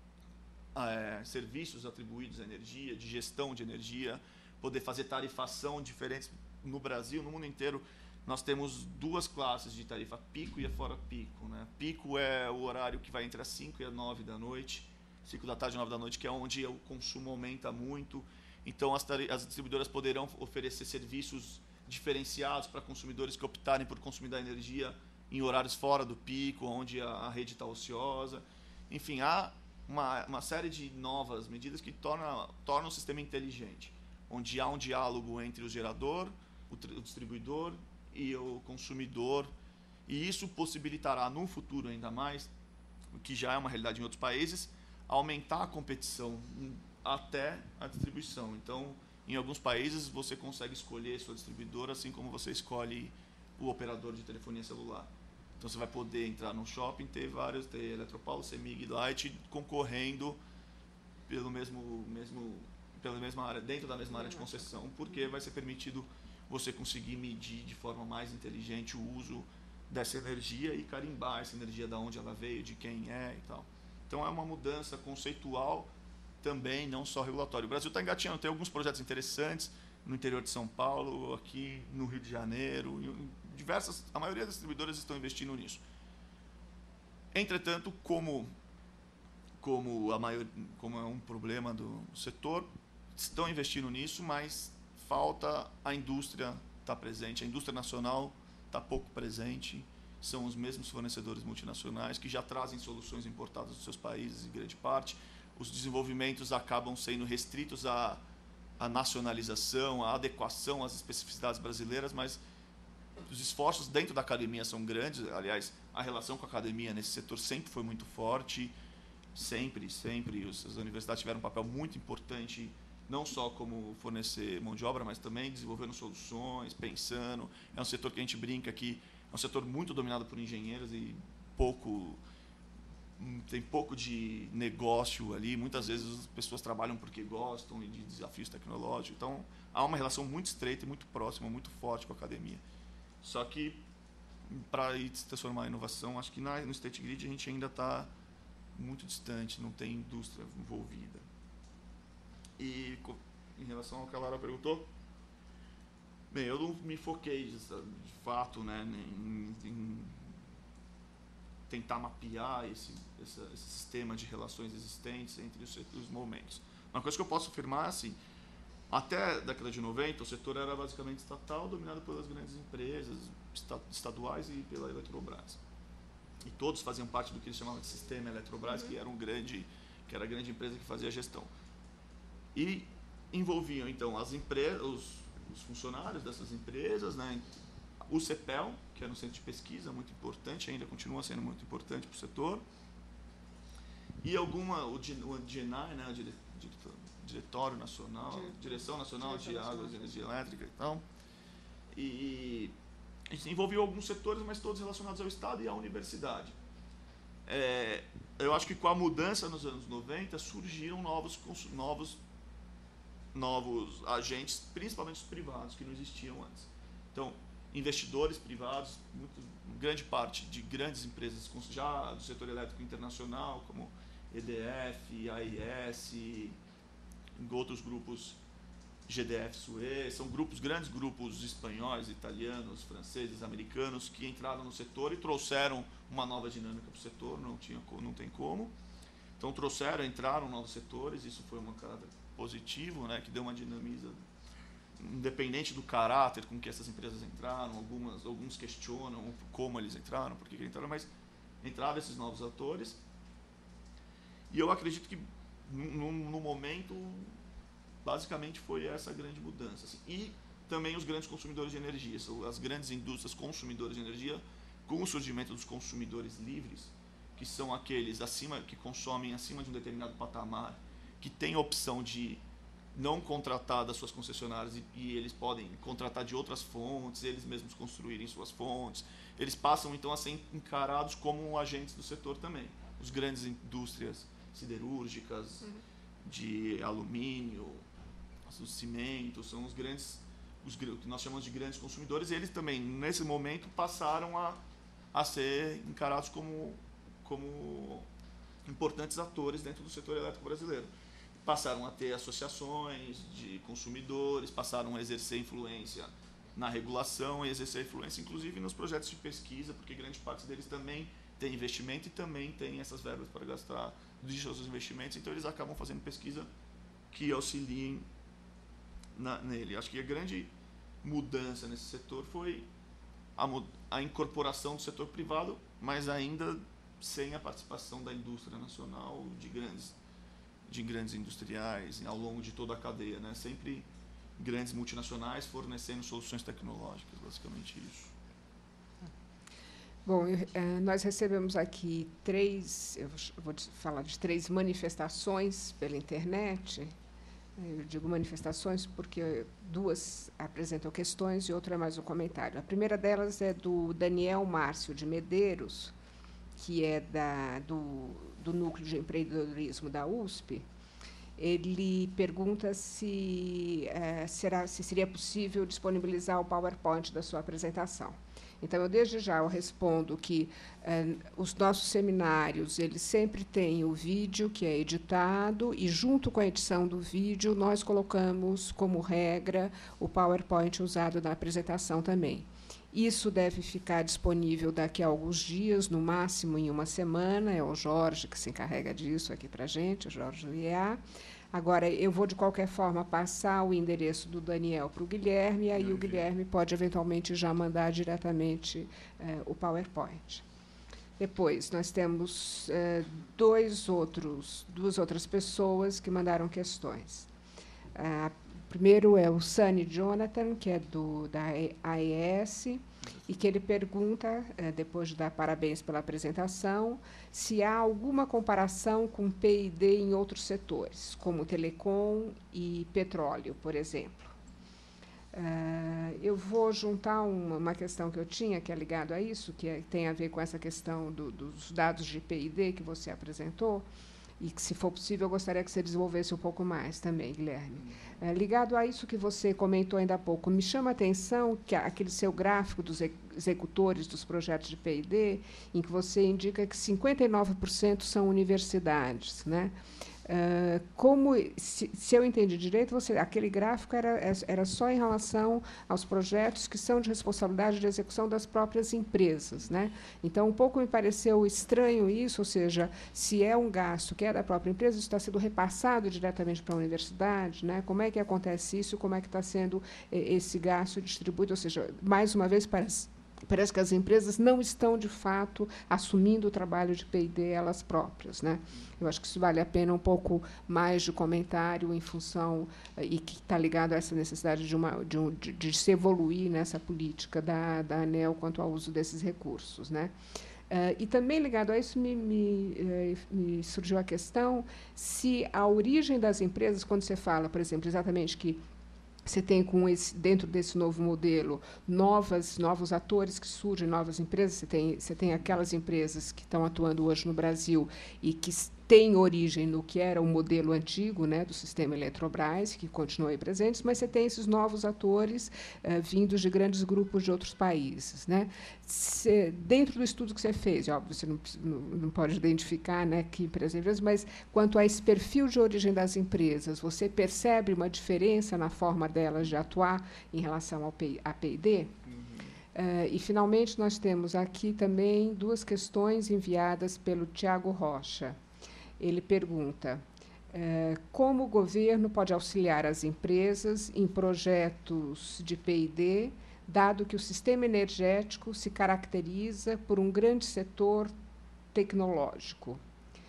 é, serviços atribuídos à energia, de gestão de energia, poder fazer tarifação diferentes no Brasil, no mundo inteiro. Nós temos duas classes de tarifa, pico e a fora pico, né? Pico é o horário que vai entre as cinco e as nove da noite, cinco da tarde e nove da noite, que é onde o consumo aumenta muito. Então, as, as distribuidoras poderão oferecer serviços diferenciados para consumidores que optarem por consumir da energia em horários fora do pico, onde a, a rede está ociosa. Enfim, há uma, uma série de novas medidas que tornam, tornam o sistema inteligente, onde há um diálogo entre o gerador, o, o distribuidor e o consumidor, e isso possibilitará no futuro ainda mais, o que já é uma realidade em outros países, aumentar a competição até a distribuição. Então, em alguns países você consegue escolher sua distribuidora, assim como você escolhe o operador de telefonia celular. Então você vai poder entrar num shopping, ter vários, ter Eletropaulo, Cemig, Light, concorrendo pelo mesmo, mesmo, pela mesma área, dentro da mesma área de concessão, porque vai ser permitido você conseguir medir de forma mais inteligente o uso dessa energia e carimbar essa energia, de onde ela veio, de quem é e tal. Então é uma mudança conceitual também, não só regulatória. O Brasil está engatinhando, tem alguns projetos interessantes no interior de São Paulo, aqui no Rio de Janeiro, em diversas, a maioria das distribuidoras estão investindo nisso. Entretanto, como, como, a maior, como é um problema do setor, estão investindo nisso, mas falta a indústria estar presente. A indústria nacional está pouco presente, são os mesmos fornecedores multinacionais que já trazem soluções importadas dos seus países, em grande parte. Os desenvolvimentos acabam sendo restritos à, à nacionalização, à adequação às especificidades brasileiras, mas os esforços dentro da academia são grandes. Aliás, a relação com a academia nesse setor sempre foi muito forte, sempre, sempre. As universidades tiveram um papel muito importante, não só como fornecer mão de obra, mas também desenvolvendo soluções, pensando. É um setor que a gente brinca que é um setor muito dominado por engenheiros e pouco, tem pouco de negócio ali. Muitas vezes as pessoas trabalham porque gostam e de desafios tecnológicos. Então, há uma relação muito estreita e muito próxima, muito forte com a academia. Só que, para se transformar em inovação, acho que na, no State Grid a gente ainda está muito distante, não tem indústria envolvida. E em relação ao que a Lara perguntou, bem, eu não me foquei de, de fato, né, em, em tentar mapear esse, esse, esse sistema de relações existentes entre os, os momentos. Uma coisa que eu posso afirmar é assim, até a década de noventa, o setor era basicamente estatal, dominado pelas grandes empresas estaduais e pela Eletrobras. E todos faziam parte do que eles chamavam de sistema Eletrobras, uhum. que era um grande, que era a grande empresa que fazia a gestão. E envolviam então as empresas, os, os funcionários dessas empresas, né, o CEPEL, que era um centro de pesquisa muito importante, ainda continua sendo muito importante para o setor, e alguma o D N I, né, o Diretório Nacional, Dire... Direção Nacional Direção de Águas e Energia Elétrica e tal, e, e envolveu alguns setores, mas todos relacionados ao Estado e à universidade. É, eu acho que com a mudança nos anos noventa surgiram novos novos novos agentes, principalmente os privados, que não existiam antes. Então, investidores privados, muito, grande parte de grandes empresas já do setor elétrico internacional, como E D F, A I S, outros grupos, G D F, Suez, são grupos, grandes grupos espanhóis, italianos, franceses, americanos, que entraram no setor e trouxeram uma nova dinâmica para o setor, não, tinha, não tem como. Então, trouxeram, entraram novos setores, isso foi um caráter positivo, né, que deu uma dinamiza independente do caráter com que essas empresas entraram, algumas, alguns questionam como eles entraram, por que entraram, mas entraram esses novos atores. E eu acredito que, no, no momento, basicamente foi essa grande mudança. Assim. E também os grandes consumidores de energia, as grandes indústrias consumidoras de energia, com o surgimento dos consumidores livres, que são aqueles acima, que consomem acima de um determinado patamar, que têm a opção de não contratar das suas concessionárias e, e eles podem contratar de outras fontes, eles mesmos construírem suas fontes. Eles passam, então, a ser encarados como agentes do setor também. Os grandes indústrias siderúrgicas, uhum. de alumínio, os cimentos, são os grandes, os, o que nós chamamos de grandes consumidores, e eles também, nesse momento, passaram a, a ser encarados como, como importantes atores dentro do setor elétrico brasileiro. Passaram a ter associações de consumidores, passaram a exercer influência na regulação e exercer influência, inclusive, nos projetos de pesquisa, porque grande parte deles também tem investimento e também tem essas verbas para gastar dos seus investimentos, então eles acabam fazendo pesquisa que auxiliem na, nele. Acho que a grande mudança nesse setor foi a, a incorporação do setor privado, mas ainda sem a participação da indústria nacional de grandes de grandes industriais ao longo de toda a cadeia, né? Sempre grandes multinacionais fornecendo soluções tecnológicas, basicamente isso. Bom, eu, eh, nós recebemos aqui três, eu vou falar de três manifestações pela internet. Eu digo manifestações porque duas apresentam questões e outra é mais um comentário. A primeira delas é do Daniel Márcio de Medeiros, que é da, do, do Núcleo de Empreendedorismo da U S P. Ele pergunta se, eh, será, se seria possível disponibilizar o PowerPoint da sua apresentação. Então, eu, desde já, eu respondo que eh, os nossos seminários, eles sempre têm o vídeo que é editado e, junto com a edição do vídeo, nós colocamos, como regra, o PowerPoint usado na apresentação também. Isso deve ficar disponível daqui a alguns dias, no máximo em uma semana. É o Jorge que se encarrega disso aqui para a gente, o Jorge do I E A. Agora, eu vou, de qualquer forma, passar o endereço do Daniel para o Guilherme, e aí o Guilherme pode, eventualmente, já mandar diretamente eh, o PowerPoint. Depois, nós temos eh, dois outros, duas outras pessoas que mandaram questões. Ah, primeiro é o Sunny Jonathan, que é do, da A E S, e que ele pergunta, eh, depois de dar parabéns pela apresentação, se há alguma comparação com P e D em outros setores, como telecom e petróleo, por exemplo. Uh, eu vou juntar uma, uma questão que eu tinha, que é ligada a isso, que é, tem a ver com essa questão do, dos dados de P e D que você apresentou, e que, se for possível, eu gostaria que você desenvolvesse um pouco mais também, Guilherme. É, ligado a isso que você comentou ainda há pouco, me chama a atenção que aquele seu gráfico dos executores dos projetos de P e D, em que você indica que cinquenta e nove por cento são universidades, né? Uh, como, se, se eu entendi direito, você, aquele gráfico era, era só em relação aos projetos que são de responsabilidade de execução das próprias empresas, né? Então, um pouco me pareceu estranho isso, ou seja, se é um gasto que é da própria empresa, isso está sendo repassado diretamente para a universidade, né? Como é que acontece isso? Como é que está sendo eh, esse gasto distribuído? Ou seja, mais uma vez, parece... Parece que as empresas não estão, de fato, assumindo o trabalho de P e D elas próprias, né? Eu acho que isso vale a pena um pouco mais de comentário em função, e que está ligado a essa necessidade de, uma, de, um, de, de se evoluir nessa política da, da ANEEL quanto ao uso desses recursos, né? Uh, e também ligado a isso me, me, uh, me surgiu a questão se a origem das empresas, quando você fala, por exemplo, exatamente que você tem, com esse, dentro desse novo modelo, novas, novos atores que surgem, novas empresas. Você tem, você tem aquelas empresas que estão atuando hoje no Brasil e que têm origem no que era o modelo antigo, né, do sistema Eletrobras, que continuam aí presentes, mas você tem esses novos atores eh, vindos de grandes grupos de outros países, né? Se, dentro do estudo que você fez, óbvio, você não, não, não pode identificar, né, que empresas, mas quanto a esse perfil de origem das empresas, você percebe uma diferença na forma delas de atuar em relação ao P, a P e D? Uh, e, finalmente, nós temos aqui também duas questões enviadas pelo Tiago Rocha. Ele pergunta, É, como o governo pode auxiliar as empresas em projetos de P e D, dado que o sistema energético se caracteriza por um grande setor tecnológico,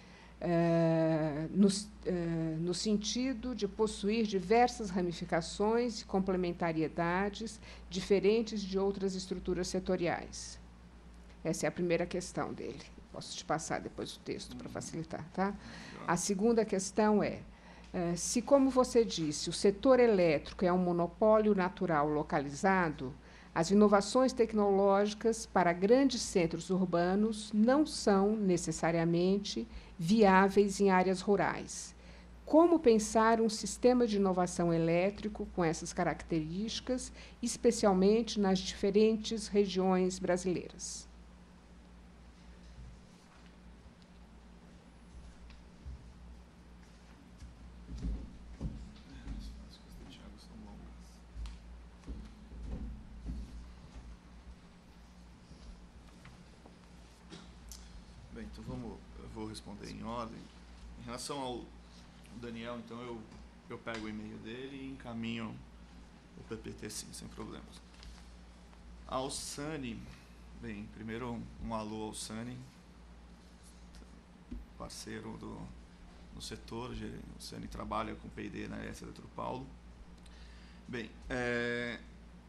é, no, é, no sentido de possuir diversas ramificações e complementariedades diferentes de outras estruturas setoriais? Essa é a primeira questão dele. Posso te passar depois o texto para facilitar, tá? A segunda questão é, é, se, como você disse, o setor elétrico é um monopólio natural localizado, as inovações tecnológicas para grandes centros urbanos não são necessariamente viáveis em áreas rurais. Como pensar um sistema de inovação elétrico com essas características, especialmente nas diferentes regiões brasileiras? Bem, então vamos, eu vou responder em ordem. Em relação ao Daniel, então eu, eu pego o e-mail dele e encaminho o P P T sim, sem problemas. Ao Sani, bem, primeiro um, um alô ao Sani, parceiro do, no setor, o Sani trabalha com P e D na S Eletropaulo. Bem, é,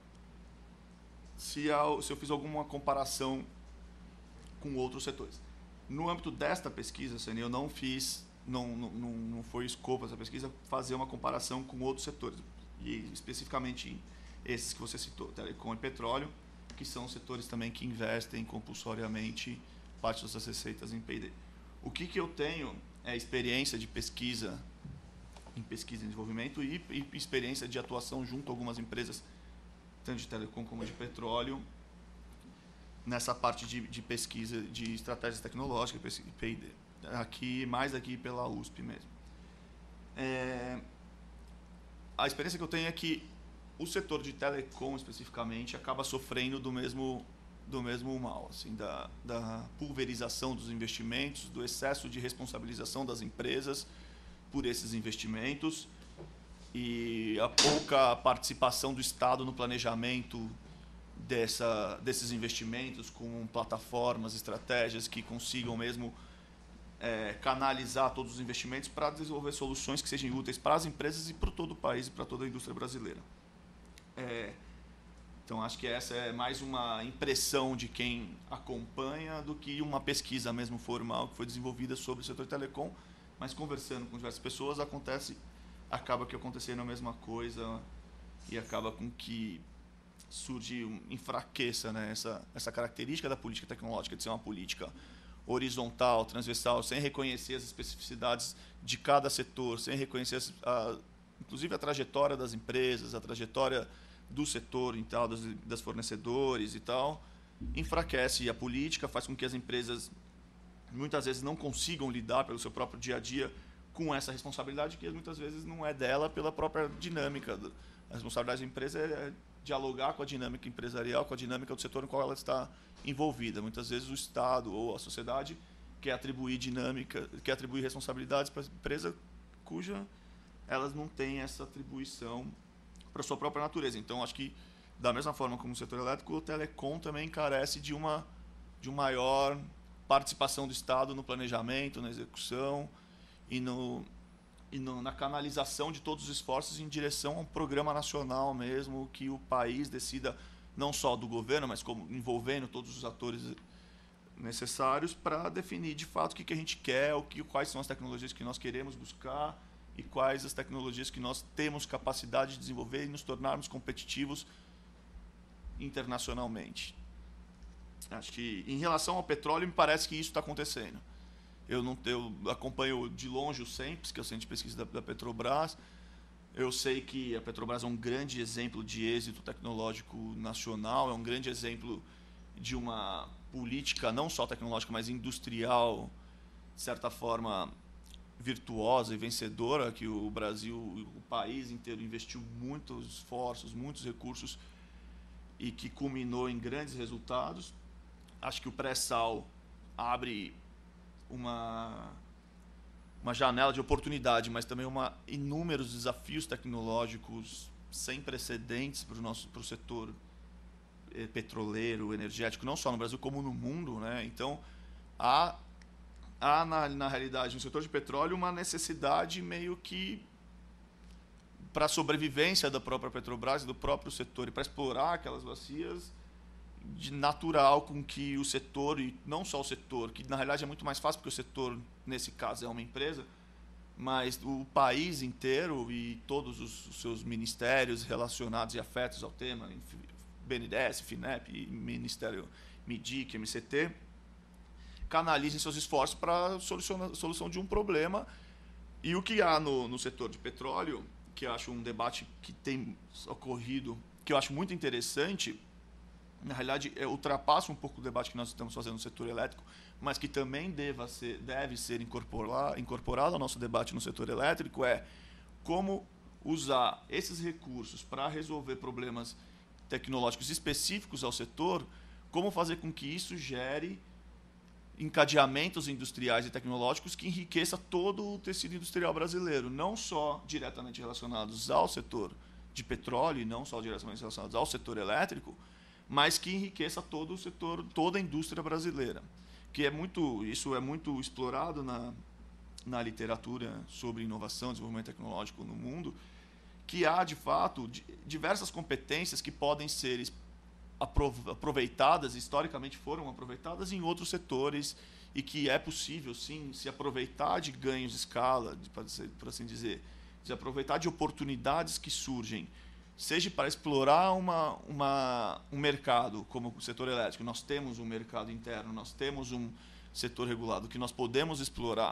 se, ao, se eu fiz alguma comparação com outros setores. No âmbito desta pesquisa, Sani, eu não fiz, não, não, não foi escopo essa pesquisa fazer uma comparação com outros setores, e especificamente esses que você citou, telecom e petróleo, que são setores também que investem compulsoriamente parte das suas receitas em P e D. O que, que eu tenho é experiência de pesquisa, em pesquisa e desenvolvimento, e, e experiência de atuação junto a algumas empresas, tanto de telecom como de petróleo, nessa parte de, de pesquisa de estratégias tecnológicas, P e D. Aqui, mais aqui pela U S P mesmo. É, a experiência que eu tenho é que o setor de telecom, especificamente, acaba sofrendo do mesmo, do mesmo mal, assim, da, da pulverização dos investimentos, do excesso de responsabilização das empresas por esses investimentos e a pouca participação do Estado no planejamento Dessa, desses investimentos com plataformas, estratégias que consigam mesmo é, canalizar todos os investimentos para desenvolver soluções que sejam úteis para as empresas e para todo o país e para toda a indústria brasileira. É, então, acho que essa é mais uma impressão de quem acompanha do que uma pesquisa mesmo formal que foi desenvolvida sobre o setor telecom, mas conversando com diversas pessoas, acontece, acaba que acontecendo a mesma coisa e acaba com que surge, enfraqueça, né, essa, essa característica da política tecnológica de ser uma política horizontal, transversal, sem reconhecer as especificidades de cada setor, sem reconhecer, as, a, inclusive, a trajetória das empresas, a trajetória do setor e tal, das, das fornecedores e tal, enfraquece a política, faz com que as empresas muitas vezes não consigam lidar pelo seu próprio dia a dia com essa responsabilidade que muitas vezes não é dela pela própria dinâmica. A responsabilidade da empresa é dialogar com a dinâmica empresarial, com a dinâmica do setor no qual ela está envolvida. Muitas vezes o Estado ou a sociedade quer atribuir dinâmica, quer atribuir responsabilidades para a empresa cuja elas não têm essa atribuição para a sua própria natureza. Então, acho que, da mesma forma como o setor elétrico, o telecom também carece de uma, de uma maior participação do Estado no planejamento, na execução e no... e no, na canalização de todos os esforços em direção a um programa nacional mesmo, que o país decida, não só do governo, mas como envolvendo todos os atores necessários para definir de fato o que, que a gente quer, o que, quais são as tecnologias que nós queremos buscar e quais as tecnologias que nós temos capacidade de desenvolver e nos tornarmos competitivos internacionalmente. Acho que, em relação ao petróleo, me parece que isso está acontecendo. Eu, não, eu acompanho de longe o SEMPES, que é o Centro de Pesquisa da, da Petrobras. Eu sei que a Petrobras é um grande exemplo de êxito tecnológico nacional, é um grande exemplo de uma política não só tecnológica, mas industrial, de certa forma, virtuosa e vencedora, que o Brasil, o país inteiro, investiu muitos esforços, muitos recursos e que culminou em grandes resultados. Acho que o pré-sal abre uma uma janela de oportunidade, mas também uma inúmeros desafios tecnológicos sem precedentes para o nosso para o setor petroleiro, energético, não só no Brasil como no mundo, né? Então há, há na, na realidade no setor de petróleo uma necessidade meio que para a sobrevivência da própria Petrobras e do próprio setor e para explorar aquelas bacias de natural com que o setor, e não só o setor, que na realidade é muito mais fácil porque o setor, nesse caso, é uma empresa, mas o país inteiro e todos os, os seus ministérios relacionados e afetos ao tema, B N D E S, FINEP, Ministério MIDIC, M C T, canalizem seus esforços para a solução de um problema. E o que há no, no setor de petróleo, que eu acho um debate que tem ocorrido, que eu acho muito interessante, na realidade, é, ultrapassa um pouco o debate que nós estamos fazendo no setor elétrico, mas que também deva ser, deve ser incorporar, incorporado ao nosso debate no setor elétrico, é como usar esses recursos para resolver problemas tecnológicos específicos ao setor, como fazer com que isso gere encadeamentos industriais e tecnológicos que enriqueça todo o tecido industrial brasileiro, não só diretamente relacionados ao setor de petróleo, e não só diretamente relacionados ao setor elétrico, mas que enriqueça todo o setor, toda a indústria brasileira. Que é muito, isso é muito explorado na, na literatura sobre inovação e desenvolvimento tecnológico no mundo, que há, de fato, diversas competências que podem ser aproveitadas, historicamente foram aproveitadas em outros setores, e que é possível, sim, se aproveitar de ganhos de escala, de, por assim dizer, de aproveitar de oportunidades que surgem, seja para explorar uma, uma, um mercado, como o setor elétrico. Nós temos um mercado interno, nós temos um setor regulado que nós podemos explorar,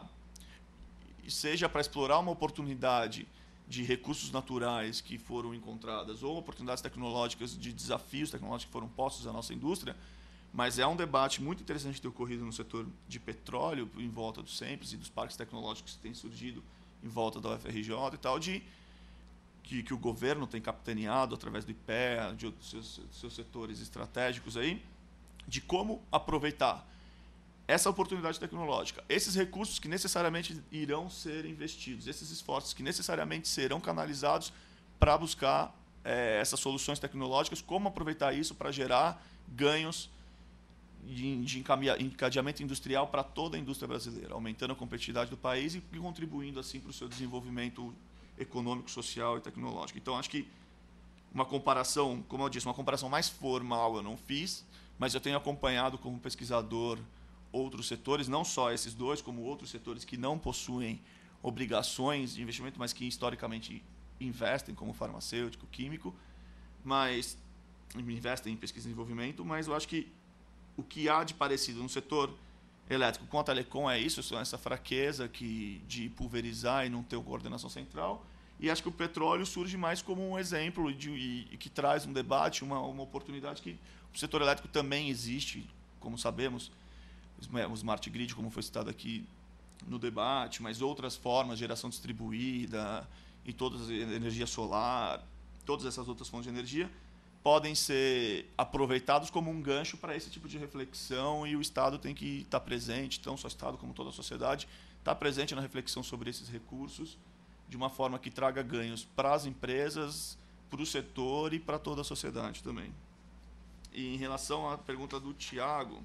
seja para explorar uma oportunidade de recursos naturais que foram encontradas ou oportunidades tecnológicas de desafios tecnológicos que foram postos à nossa indústria, mas é um debate muito interessante ter ocorrido no setor de petróleo, em volta do SEMPES e dos parques tecnológicos que têm surgido em volta da U F R J e tal, de Que, que o governo tem capitaneado através do I P E A, de outros seus, seus setores estratégicos aí, de como aproveitar essa oportunidade tecnológica, esses recursos que necessariamente irão ser investidos, esses esforços que necessariamente serão canalizados para buscar é, essas soluções tecnológicas, como aproveitar isso para gerar ganhos de, de encadeamento industrial para toda a indústria brasileira, aumentando a competitividade do país e contribuindo assim para o seu desenvolvimento econômico, social e tecnológico. Então, acho que uma comparação, como eu disse, uma comparação mais formal eu não fiz, mas eu tenho acompanhado como pesquisador outros setores, não só esses dois, como outros setores que não possuem obrigações de investimento, mas que historicamente investem, como farmacêutico, químico, mas investem em pesquisa e desenvolvimento, mas eu acho que o que há de parecido no setor elétrico com a telecom é isso, essa fraqueza que, de pulverizar e não ter uma coordenação central. E acho que o petróleo surge mais como um exemplo de, e, e que traz um debate, uma, uma oportunidade que o setor elétrico também existe, como sabemos, o Smart Grid, como foi citado aqui no debate, mas outras formas, geração distribuída e todas energia solar, todas essas outras fontes de energia, podem ser aproveitados como um gancho para esse tipo de reflexão, e o Estado tem que estar presente, não só o Estado como toda a sociedade, estar presente na reflexão sobre esses recursos de uma forma que traga ganhos para as empresas, para o setor e para toda a sociedade também. E em relação à pergunta do Tiago,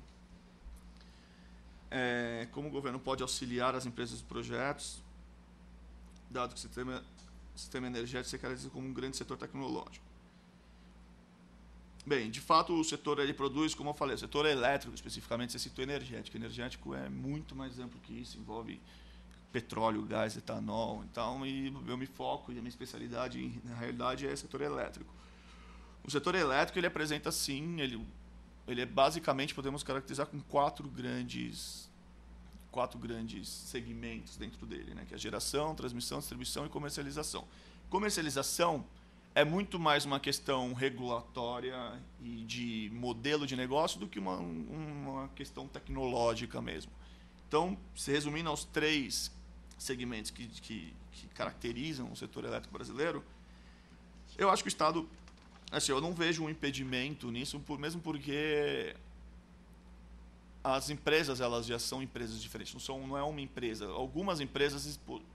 é, como o governo pode auxiliar as empresas e projetos, dado que o sistema, sistema energético se caracteriza como um grande setor tecnológico? Bem, de fato, o setor ele produz, como eu falei, o setor elétrico, especificamente, você citou energético. Energético é muito mais amplo que isso, envolve petróleo, gás, etanol. Então, e eu me foco, e a minha especialidade, na realidade, é setor elétrico. O setor elétrico, ele apresenta, sim, ele, ele é basicamente, podemos caracterizar com quatro grandes, quatro grandes segmentos dentro dele, né? Que é a geração, transmissão, distribuição e comercialização. Comercialização é muito mais uma questão regulatória e de modelo de negócio do que uma, uma questão tecnológica mesmo. Então, se resumindo aos três segmentos que, que, que caracterizam o setor elétrico brasileiro, eu acho que o Estado, assim, eu não vejo um impedimento nisso, por, mesmo porque as empresas elas já são empresas diferentes, não, são, não é uma empresa. Algumas empresas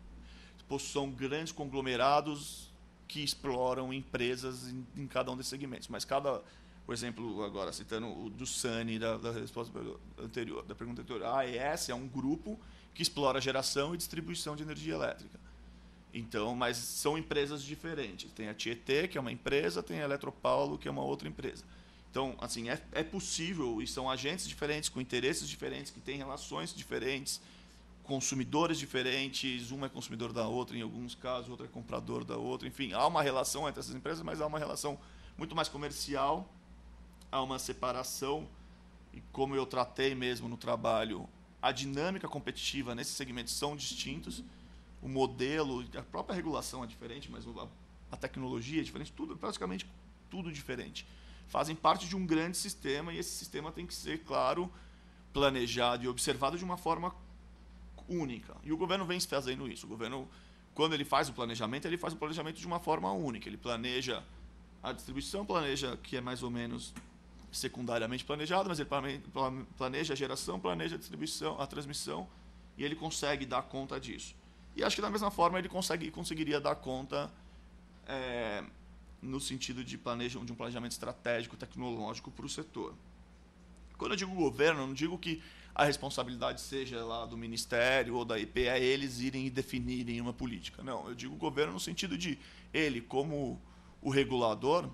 são grandes conglomerados que exploram empresas em, em cada um desses segmentos, mas cada, por exemplo, agora citando o do Sani, da, da resposta anterior, da pergunta anterior, a AES é um grupo que explora geração e distribuição de energia elétrica. Então, mas são empresas diferentes. Tem a Tietê, que é uma empresa, tem a Eletropaulo, que é uma outra empresa. Então, assim, é, é possível, e são agentes diferentes, com interesses diferentes, que têm relações diferentes, consumidores diferentes, uma é consumidor da outra, em alguns casos, outra é comprador da outra. Enfim, há uma relação entre essas empresas, mas há uma relação muito mais comercial, há uma separação, e como eu tratei mesmo no trabalho, a dinâmica competitiva nesses segmentos são distintos, o modelo, a própria regulação é diferente, mas a, a tecnologia é diferente, tudo, praticamente tudo diferente. Fazem parte de um grande sistema e esse sistema tem que ser, claro, planejado e observado de uma forma única. E o governo vem fazendo isso. O governo, quando ele faz o planejamento, ele faz o planejamento de uma forma única. Ele planeja a distribuição, planeja que é mais ou menos secundariamente planejado, mas ele planeja a geração, planeja a distribuição, a transmissão, e ele consegue dar conta disso. E acho que da mesma forma ele consegue, conseguiria dar conta é, no sentido de, planeja, de um planejamento estratégico, tecnológico para o setor. Quando eu digo governo, eu não digo que a responsabilidade seja lá do Ministério ou da I P, é eles irem e definirem uma política. Não, eu digo governo no sentido de ele, como o regulador,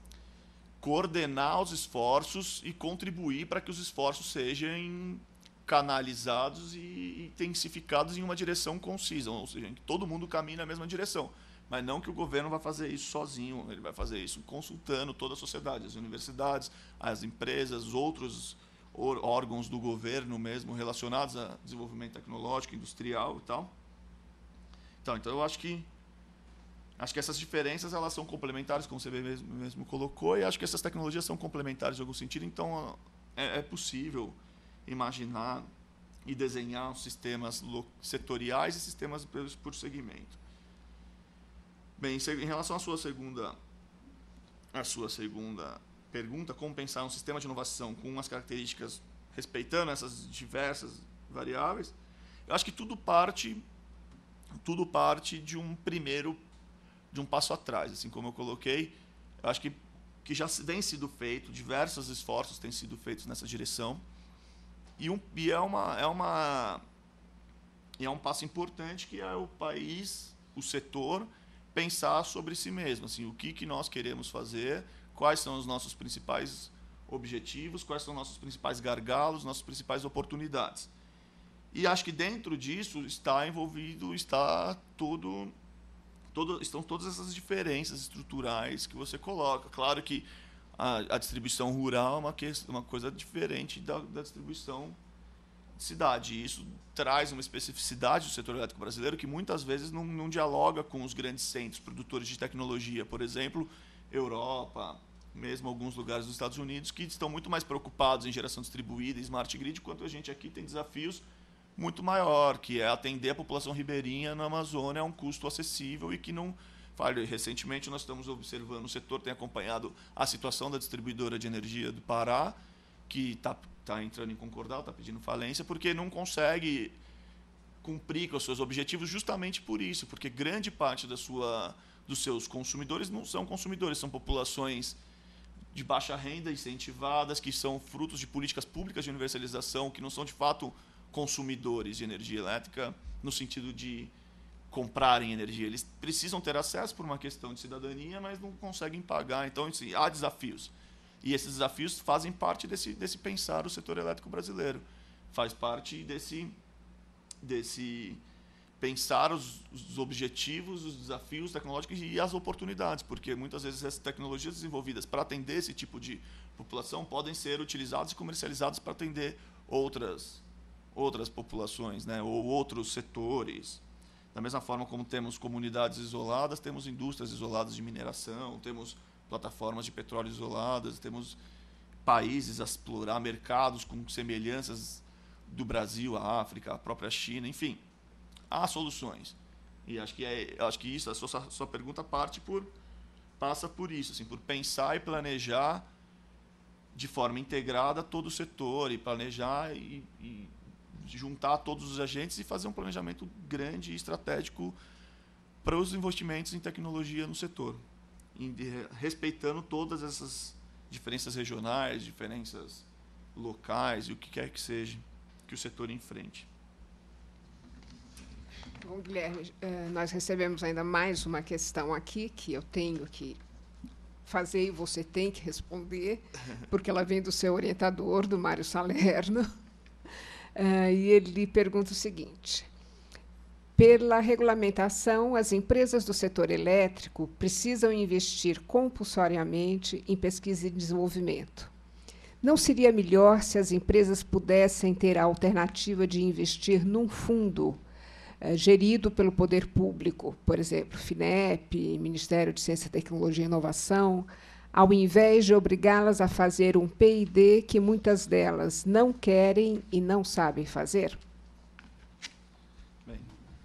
coordenar os esforços e contribuir para que os esforços sejam canalizados e intensificados em uma direção concisa, ou seja, que todo mundo caminhe na mesma direção. Mas não que o governo vai fazer isso sozinho, ele vai fazer isso consultando toda a sociedade, as universidades, as empresas, outros órgãos do governo mesmo relacionados a desenvolvimento tecnológico, industrial e tal. Então, então eu acho que acho que essas diferenças elas são complementares, como você mesmo, mesmo colocou, e acho que essas tecnologias são complementares em algum sentido, então é, é possível imaginar e desenhar sistemas setoriais e sistemas por segmento. Bem, em relação à sua segunda, à sua segunda pergunta, como pensar um sistema de inovação com umas características respeitando essas diversas variáveis, eu acho que tudo parte, tudo parte de um primeiro, de um passo atrás, assim como eu coloquei. Eu acho que que já vem sido feito, diversos esforços têm sido feitos nessa direção. E, um, e é, uma, é, uma, é um passo importante que é o país, o setor, pensar sobre si mesmo. Assim, o que, que nós queremos fazer, quais são os nossos principais objetivos, quais são os nossos principais gargalos, nossas principais oportunidades. E acho que dentro disso está envolvido, está tudo, todo, estão todas essas diferenças estruturais que você coloca. Claro que A, a distribuição rural é uma, que, uma coisa diferente da, da distribuição de cidade. E isso traz uma especificidade do setor elétrico brasileiro que muitas vezes não, não dialoga com os grandes centros produtores de tecnologia, por exemplo, Europa, mesmo alguns lugares dos Estados Unidos, que estão muito mais preocupados em geração distribuída e smart grid, enquanto a gente aqui tem desafios muito maior, que é atender a população ribeirinha na Amazônia a um custo acessível e que não... Recentemente, nós estamos observando, o setor tem acompanhado a situação da distribuidora de energia do Pará, que está tá entrando em concordal, está pedindo falência, porque não consegue cumprir com os seus objetivos justamente por isso, porque grande parte da sua, dos seus consumidores não são consumidores, são populações de baixa renda incentivadas, que são frutos de políticas públicas de universalização, que não são, de fato, consumidores de energia elétrica, no sentido de comprarem energia. Eles precisam ter acesso por uma questão de cidadania, mas não conseguem pagar. Então, assim, há desafios. E esses desafios fazem parte desse, desse pensar o setor elétrico brasileiro. Faz parte desse, desse pensar os, os objetivos, os desafios tecnológicos e as oportunidades, porque muitas vezes essas tecnologias desenvolvidas para atender esse tipo de população podem ser utilizadas e comercializadas para atender outras, outras populações, né, ou outros setores. Da mesma forma como temos comunidades isoladas, temos indústrias isoladas de mineração, temos plataformas de petróleo isoladas, temos países a explorar mercados com semelhanças do Brasil, a África, a própria China, enfim, há soluções. E acho que é, acho que isso, a sua, sua pergunta parte por passa por isso, assim, por pensar e planejar de forma integrada todo o setor e planejar e, e juntar todos os agentes e fazer um planejamento grande e estratégico para os investimentos em tecnologia no setor, em, respeitando todas essas diferenças regionais, diferenças locais e o que quer que seja que o setor enfrente. Bom, Guilherme, nós recebemos ainda mais uma questão aqui que eu tenho que fazer e você tem que responder, porque ela vem do seu orientador, do Mário Salerno, uh, e ele pergunta o seguinte: pela regulamentação, as empresas do setor elétrico precisam investir compulsoriamente em pesquisa e desenvolvimento. Não seria melhor se as empresas pudessem ter a alternativa de investir num fundo Uh, gerido pelo poder público, por exemplo, FINEP, Ministério de Ciência, Tecnologia e Inovação, ao invés de obrigá-las a fazer um P e D que muitas delas não querem e não sabem fazer? Bem,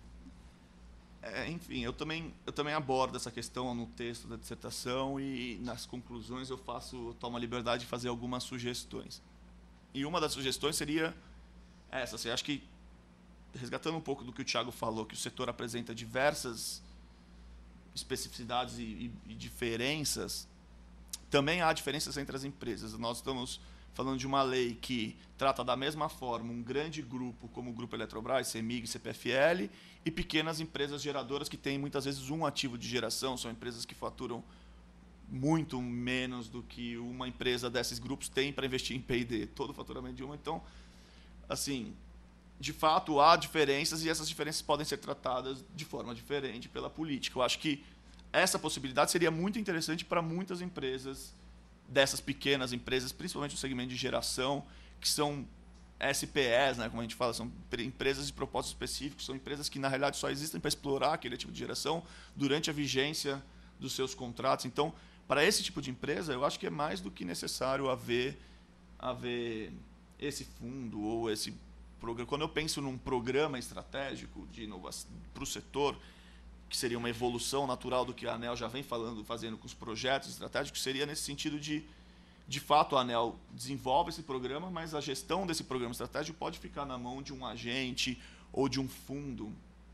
é, enfim, eu também, eu também abordo essa questão no texto da dissertação e, nas conclusões, eu faço, eu tomo a liberdade de fazer algumas sugestões. E uma das sugestões seria essa. Assim, acho que, resgatando um pouco do que o Thiago falou, que o setor apresenta diversas especificidades e, e, e diferenças, também há diferenças entre as empresas. Nós estamos falando de uma lei que trata da mesma forma um grande grupo como o Grupo Eletrobras, CEMIG, C P F L, e pequenas empresas geradoras que têm muitas vezes um ativo de geração, são empresas que faturam muito menos do que uma empresa desses grupos tem para investir em P e D, todo o faturamento de uma. Então, assim, de fato, há diferenças e essas diferenças podem ser tratadas de forma diferente pela política. Eu acho que essa possibilidade seria muito interessante para muitas empresas, dessas pequenas empresas, principalmente no segmento de geração, que são S P Es, né, como a gente fala, são empresas de propósito específico, são empresas que, na realidade, só existem para explorar aquele tipo de geração durante a vigência dos seus contratos. Então, para esse tipo de empresa, eu acho que é mais do que necessário haver, haver esse fundo ou esse quando eu penso num programa estratégico de inovação para o setor, que seria uma evolução natural do que a ANEEL já vem falando, fazendo com os projetos estratégicos, seria nesse sentido de, de fato, a ANEEL desenvolve esse programa, mas a gestão desse programa estratégico pode ficar na mão de um agente ou de um fundo,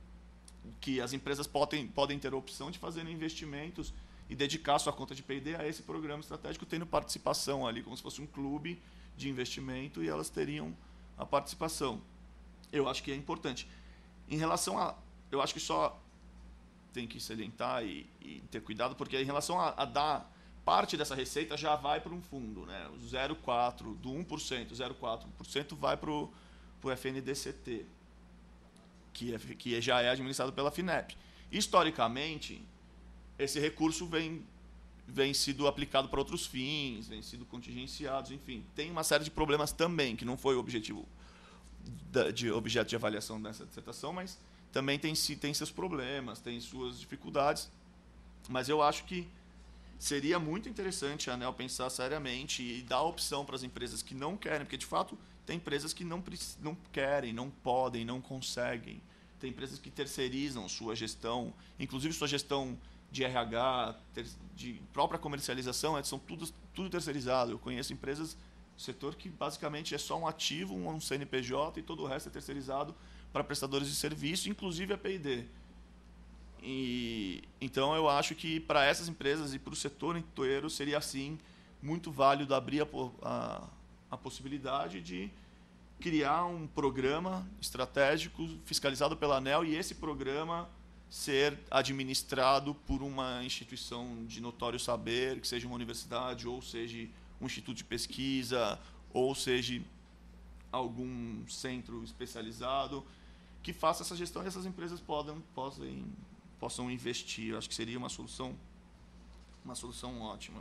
que as empresas podem, podem ter a opção de fazer investimentos e dedicar sua conta de P e D a esse programa estratégico, tendo participação ali, como se fosse um clube de investimento, e elas teriam a participação. Eu acho que é importante. Em relação a... Eu acho que só tem que salientar e, e ter cuidado, porque em relação a, a dar... Parte dessa receita já vai para um fundo, né? O zero vírgula quatro por cento, do um por cento, zero vírgula quatro por cento vai para o F N D C T, que, é, que já é administrado pela FINEP. Historicamente, esse recurso vem, vem sido aplicado para outros fins, vem sido contingenciados, enfim. Tem uma série de problemas também, que não foi o objetivo da, de objeto de avaliação dessa dissertação, mas também tem, tem seus problemas, tem suas dificuldades. Mas eu acho que seria muito interessante a ANEEL pensar seriamente e dar opção para as empresas que não querem, porque, de fato, tem empresas que não, não querem, não podem, não conseguem. Tem empresas que terceirizam sua gestão, inclusive sua gestão de R H, ter, de própria comercialização, são tudo, tudo terceirizado. Eu conheço empresas do setor que basicamente é só um ativo, um C N P J, e todo o resto é terceirizado para prestadores de serviço, inclusive a P e D. E, então, eu acho que para essas empresas e para o setor inteiro seria, assim, muito válido abrir a, a, a possibilidade de criar um programa estratégico fiscalizado pela ANEEL e esse programa ser administrado por uma instituição de notório saber, que seja uma universidade, ou seja um instituto de pesquisa, ou seja algum centro especializado, que faça essa gestão e essas empresas podem, possam, possam investir. Eu acho que seria uma solução, uma solução ótima.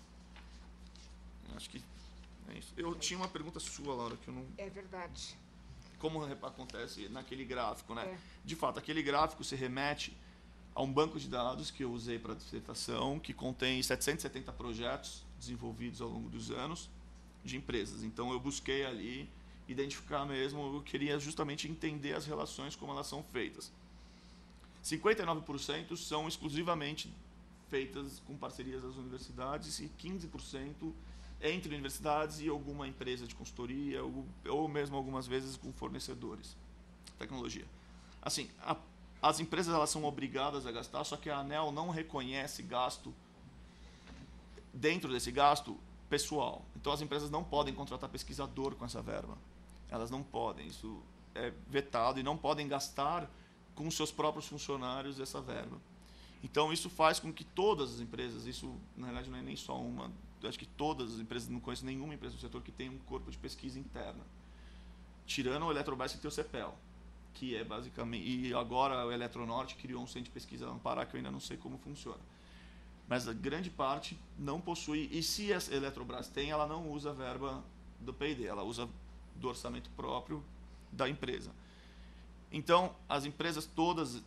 Eu acho que é isso. Eu tinha uma pergunta sua, Laura, que eu não... É verdade. Como acontece naquele gráfico, né? É. De fato, aquele gráfico se remete a um banco de dados que eu usei para a dissertação, que contém setecentos e setenta projetos desenvolvidos ao longo dos anos de empresas. Então, eu busquei ali identificar mesmo, eu queria justamente entender as relações, como elas são feitas. cinquenta e nove por cento são exclusivamente feitas com parcerias das universidades e quinze por cento entre universidades e alguma empresa de consultoria, ou, ou mesmo algumas vezes com fornecedores de tecnologia. Assim, a, as empresas elas são obrigadas a gastar, só que a ANEEL não reconhece gasto, dentro desse gasto, pessoal. Então, as empresas não podem contratar pesquisador com essa verba. Elas não podem, isso é vetado, e não podem gastar com seus próprios funcionários essa verba. Então, isso faz com que todas as empresas, isso na verdade não é nem só uma, eu acho que todas as empresas, não conheço nenhuma empresa do setor que tenha um corpo de pesquisa interna. Tirando o Eletrobras, que tem o CEPEL, que é basicamente... E agora o Eletronorte criou um centro de pesquisa no Pará, que eu ainda não sei como funciona. Mas a grande parte não possui, e se a Eletrobras tem, ela não usa a verba do P e D, ela usa do orçamento próprio da empresa. Então, as empresas todas,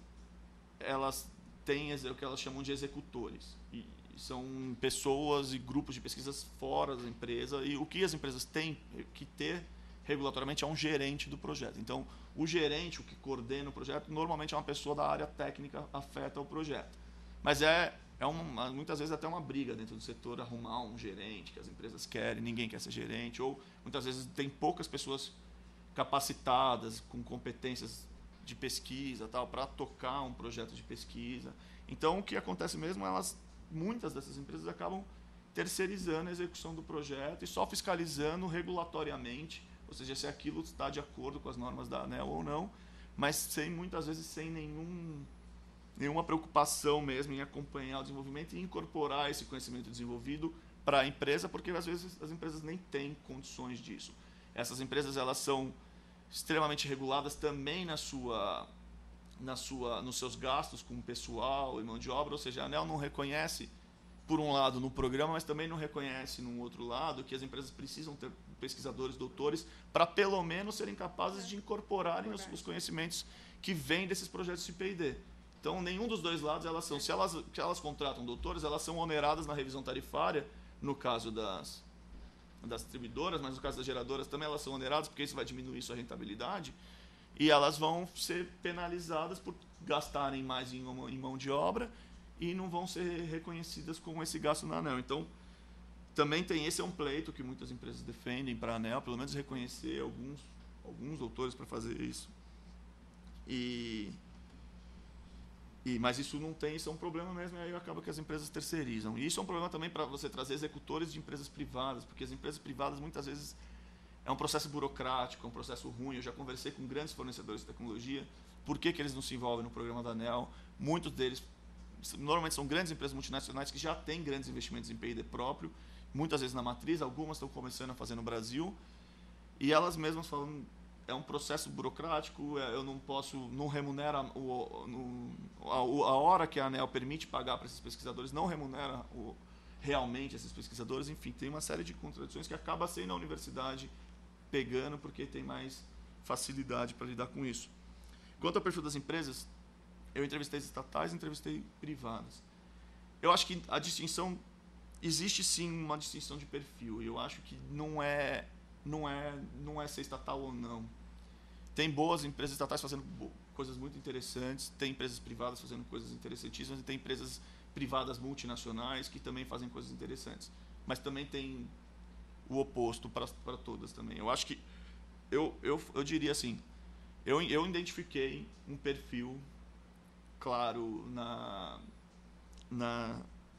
elas têm o que elas chamam de executores. E são pessoas e grupos de pesquisas fora da empresa, e o que as empresas têm que ter regulatoriamente é um gerente do projeto. Então, o gerente, o que coordena o projeto, normalmente é uma pessoa da área técnica afeta ao projeto. Mas é... É uma, muitas vezes até uma briga dentro do setor arrumar um gerente que as empresas querem, ninguém quer ser gerente, ou muitas vezes tem poucas pessoas capacitadas, com competências de pesquisa tal, para tocar um projeto de pesquisa. Então, o que acontece mesmo, elas, muitas dessas empresas acabam terceirizando a execução do projeto e só fiscalizando regulatoriamente, ou seja, se aquilo está de acordo com as normas da ANEEL ou não, mas sem, muitas vezes sem nenhum... nenhuma preocupação mesmo em acompanhar o desenvolvimento e incorporar esse conhecimento desenvolvido para a empresa, porque às vezes as empresas nem têm condições disso. Essas empresas elas são extremamente reguladas também na sua, na sua, nos seus gastos com pessoal e mão de obra, ou seja, a ANEEL não reconhece, por um lado, no programa, mas também não reconhece, num outro lado, que as empresas precisam ter pesquisadores, doutores, para pelo menos serem capazes de incorporarem os, os conhecimentos que vêm desses projetos de P e D. Então, nenhum dos dois lados, elas são, se elas, se elas contratam doutores, elas são oneradas na revisão tarifária, no caso das, das distribuidoras, mas no caso das geradoras também elas são oneradas, porque isso vai diminuir sua rentabilidade, e elas vão ser penalizadas por gastarem mais em, em mão de obra e não vão ser reconhecidas com esse gasto na ANEEL. Então, também tem, esse é um pleito que muitas empresas defendem para a ANEEL, pelo menos reconhecer alguns, alguns doutores para fazer isso. E... E, mas isso não tem, isso é um problema mesmo, e aí acaba que as empresas terceirizam. E isso é um problema também para você trazer executores de empresas privadas, porque as empresas privadas muitas vezes é um processo burocrático, é um processo ruim. Eu já conversei com grandes fornecedores de tecnologia, por que, que eles não se envolvem no programa da ANEEL? Muitos deles, normalmente são grandes empresas multinacionais que já têm grandes investimentos em P e D próprio, muitas vezes na matriz, algumas estão começando a fazer no Brasil, e elas mesmas falam... É um processo burocrático, eu não posso, não remunera o, no, a, a hora que a ANEEL permite pagar para esses pesquisadores, não remunera o, realmente esses pesquisadores. Enfim, tem uma série de contradições que acaba sendo a universidade pegando porque tem mais facilidade para lidar com isso. Quanto ao perfil das empresas, eu entrevistei estatais e entrevistei privadas. Eu acho que a distinção, existe sim uma distinção de perfil, e eu acho que não é... Não é, não é ser estatal ou não. Tem boas empresas estatais fazendo coisas muito interessantes, tem empresas privadas fazendo coisas interessantíssimas, e tem empresas privadas multinacionais que também fazem coisas interessantes. Mas também tem o oposto para todas também. Eu acho que, eu, eu, eu diria assim, eu, eu identifiquei um perfil claro na, na...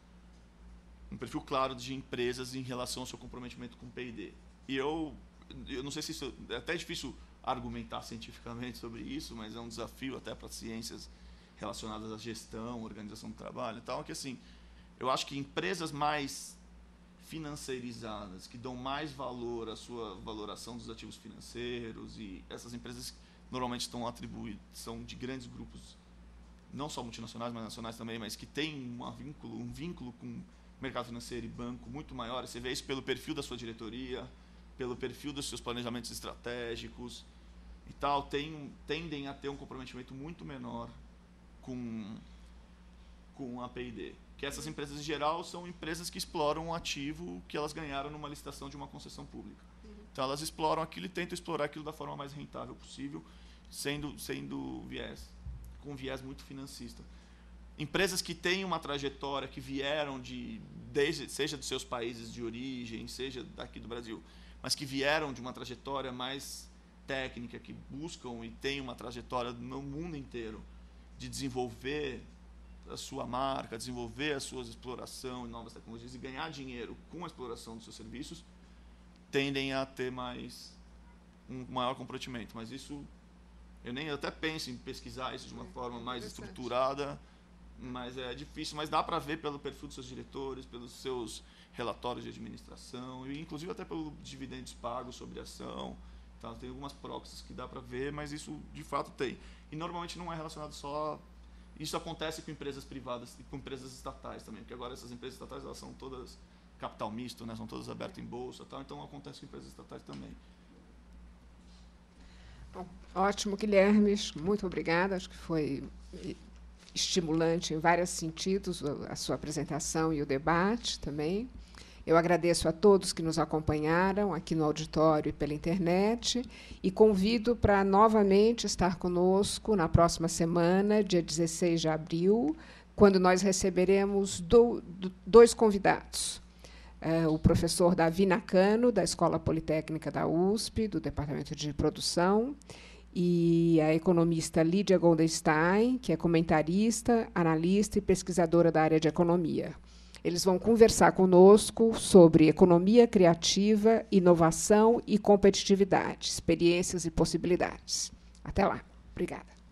um perfil claro de empresas em relação ao seu comprometimento com P e D. E eu, eu não sei se isso... É até difícil argumentar cientificamente sobre isso, mas é um desafio até para ciências relacionadas à gestão, organização do trabalho e tal, que assim, eu acho que empresas mais financeirizadas, que dão mais valor à sua valoração dos ativos financeiros, e essas empresas normalmente estão atribuídas, são de grandes grupos, não só multinacionais, mas nacionais também, mas que têm um vínculo, um vínculo com mercado financeiro e banco muito maior. Você vê isso pelo perfil da sua diretoria, pelo perfil dos seus planejamentos estratégicos e tal, tem, tendem a ter um comprometimento muito menor com, com a P e D. Que essas empresas, em geral, são empresas que exploram um ativo que elas ganharam numa licitação de uma concessão pública. Então, elas exploram aquilo e tentam explorar aquilo da forma mais rentável possível, sendo, sendo viés, com um viés muito financista. empresas que têm uma trajetória, que vieram de, desde, seja dos seus países de origem, seja daqui do Brasil, mas que vieram de uma trajetória mais técnica, que buscam e têm uma trajetória no mundo inteiro de desenvolver a sua marca, desenvolver a sua exploração em novas tecnologias e ganhar dinheiro com a exploração dos seus serviços, tendem a ter mais um maior comprometimento. Mas isso, eu nem eu até penso em pesquisar isso de uma é, forma mais estruturada, mas é difícil. Mas dá para ver pelo perfil dos seus diretores, pelos seus relatórios de administração, e inclusive até pelos dividendos pagos sobre ação. Então, tem algumas proxies que dá para ver, mas isso de fato tem. E normalmente não é relacionado só... Isso acontece com empresas privadas e com empresas estatais também, porque agora essas empresas estatais elas são todas capital misto, né? São todas abertas em bolsa, tal, então acontece com empresas estatais também. Bom, ótimo, Guilherme, muito obrigada, acho que foi estimulante em vários sentidos a sua apresentação e o debate também. Eu agradeço a todos que nos acompanharam aqui no auditório e pela internet e convido para novamente estar conosco na próxima semana, dia dezesseis de abril, quando nós receberemos do, do, dois convidados. Uh, o professor Davi Nakano, da Escola Politécnica da U S P, do Departamento de Produção, e a economista Lídia Goldenstein, que é comentarista, analista e pesquisadora da área de economia. Eles vão conversar conosco sobre economia criativa, inovação e competitividade, experiências e possibilidades. Até lá. Obrigada.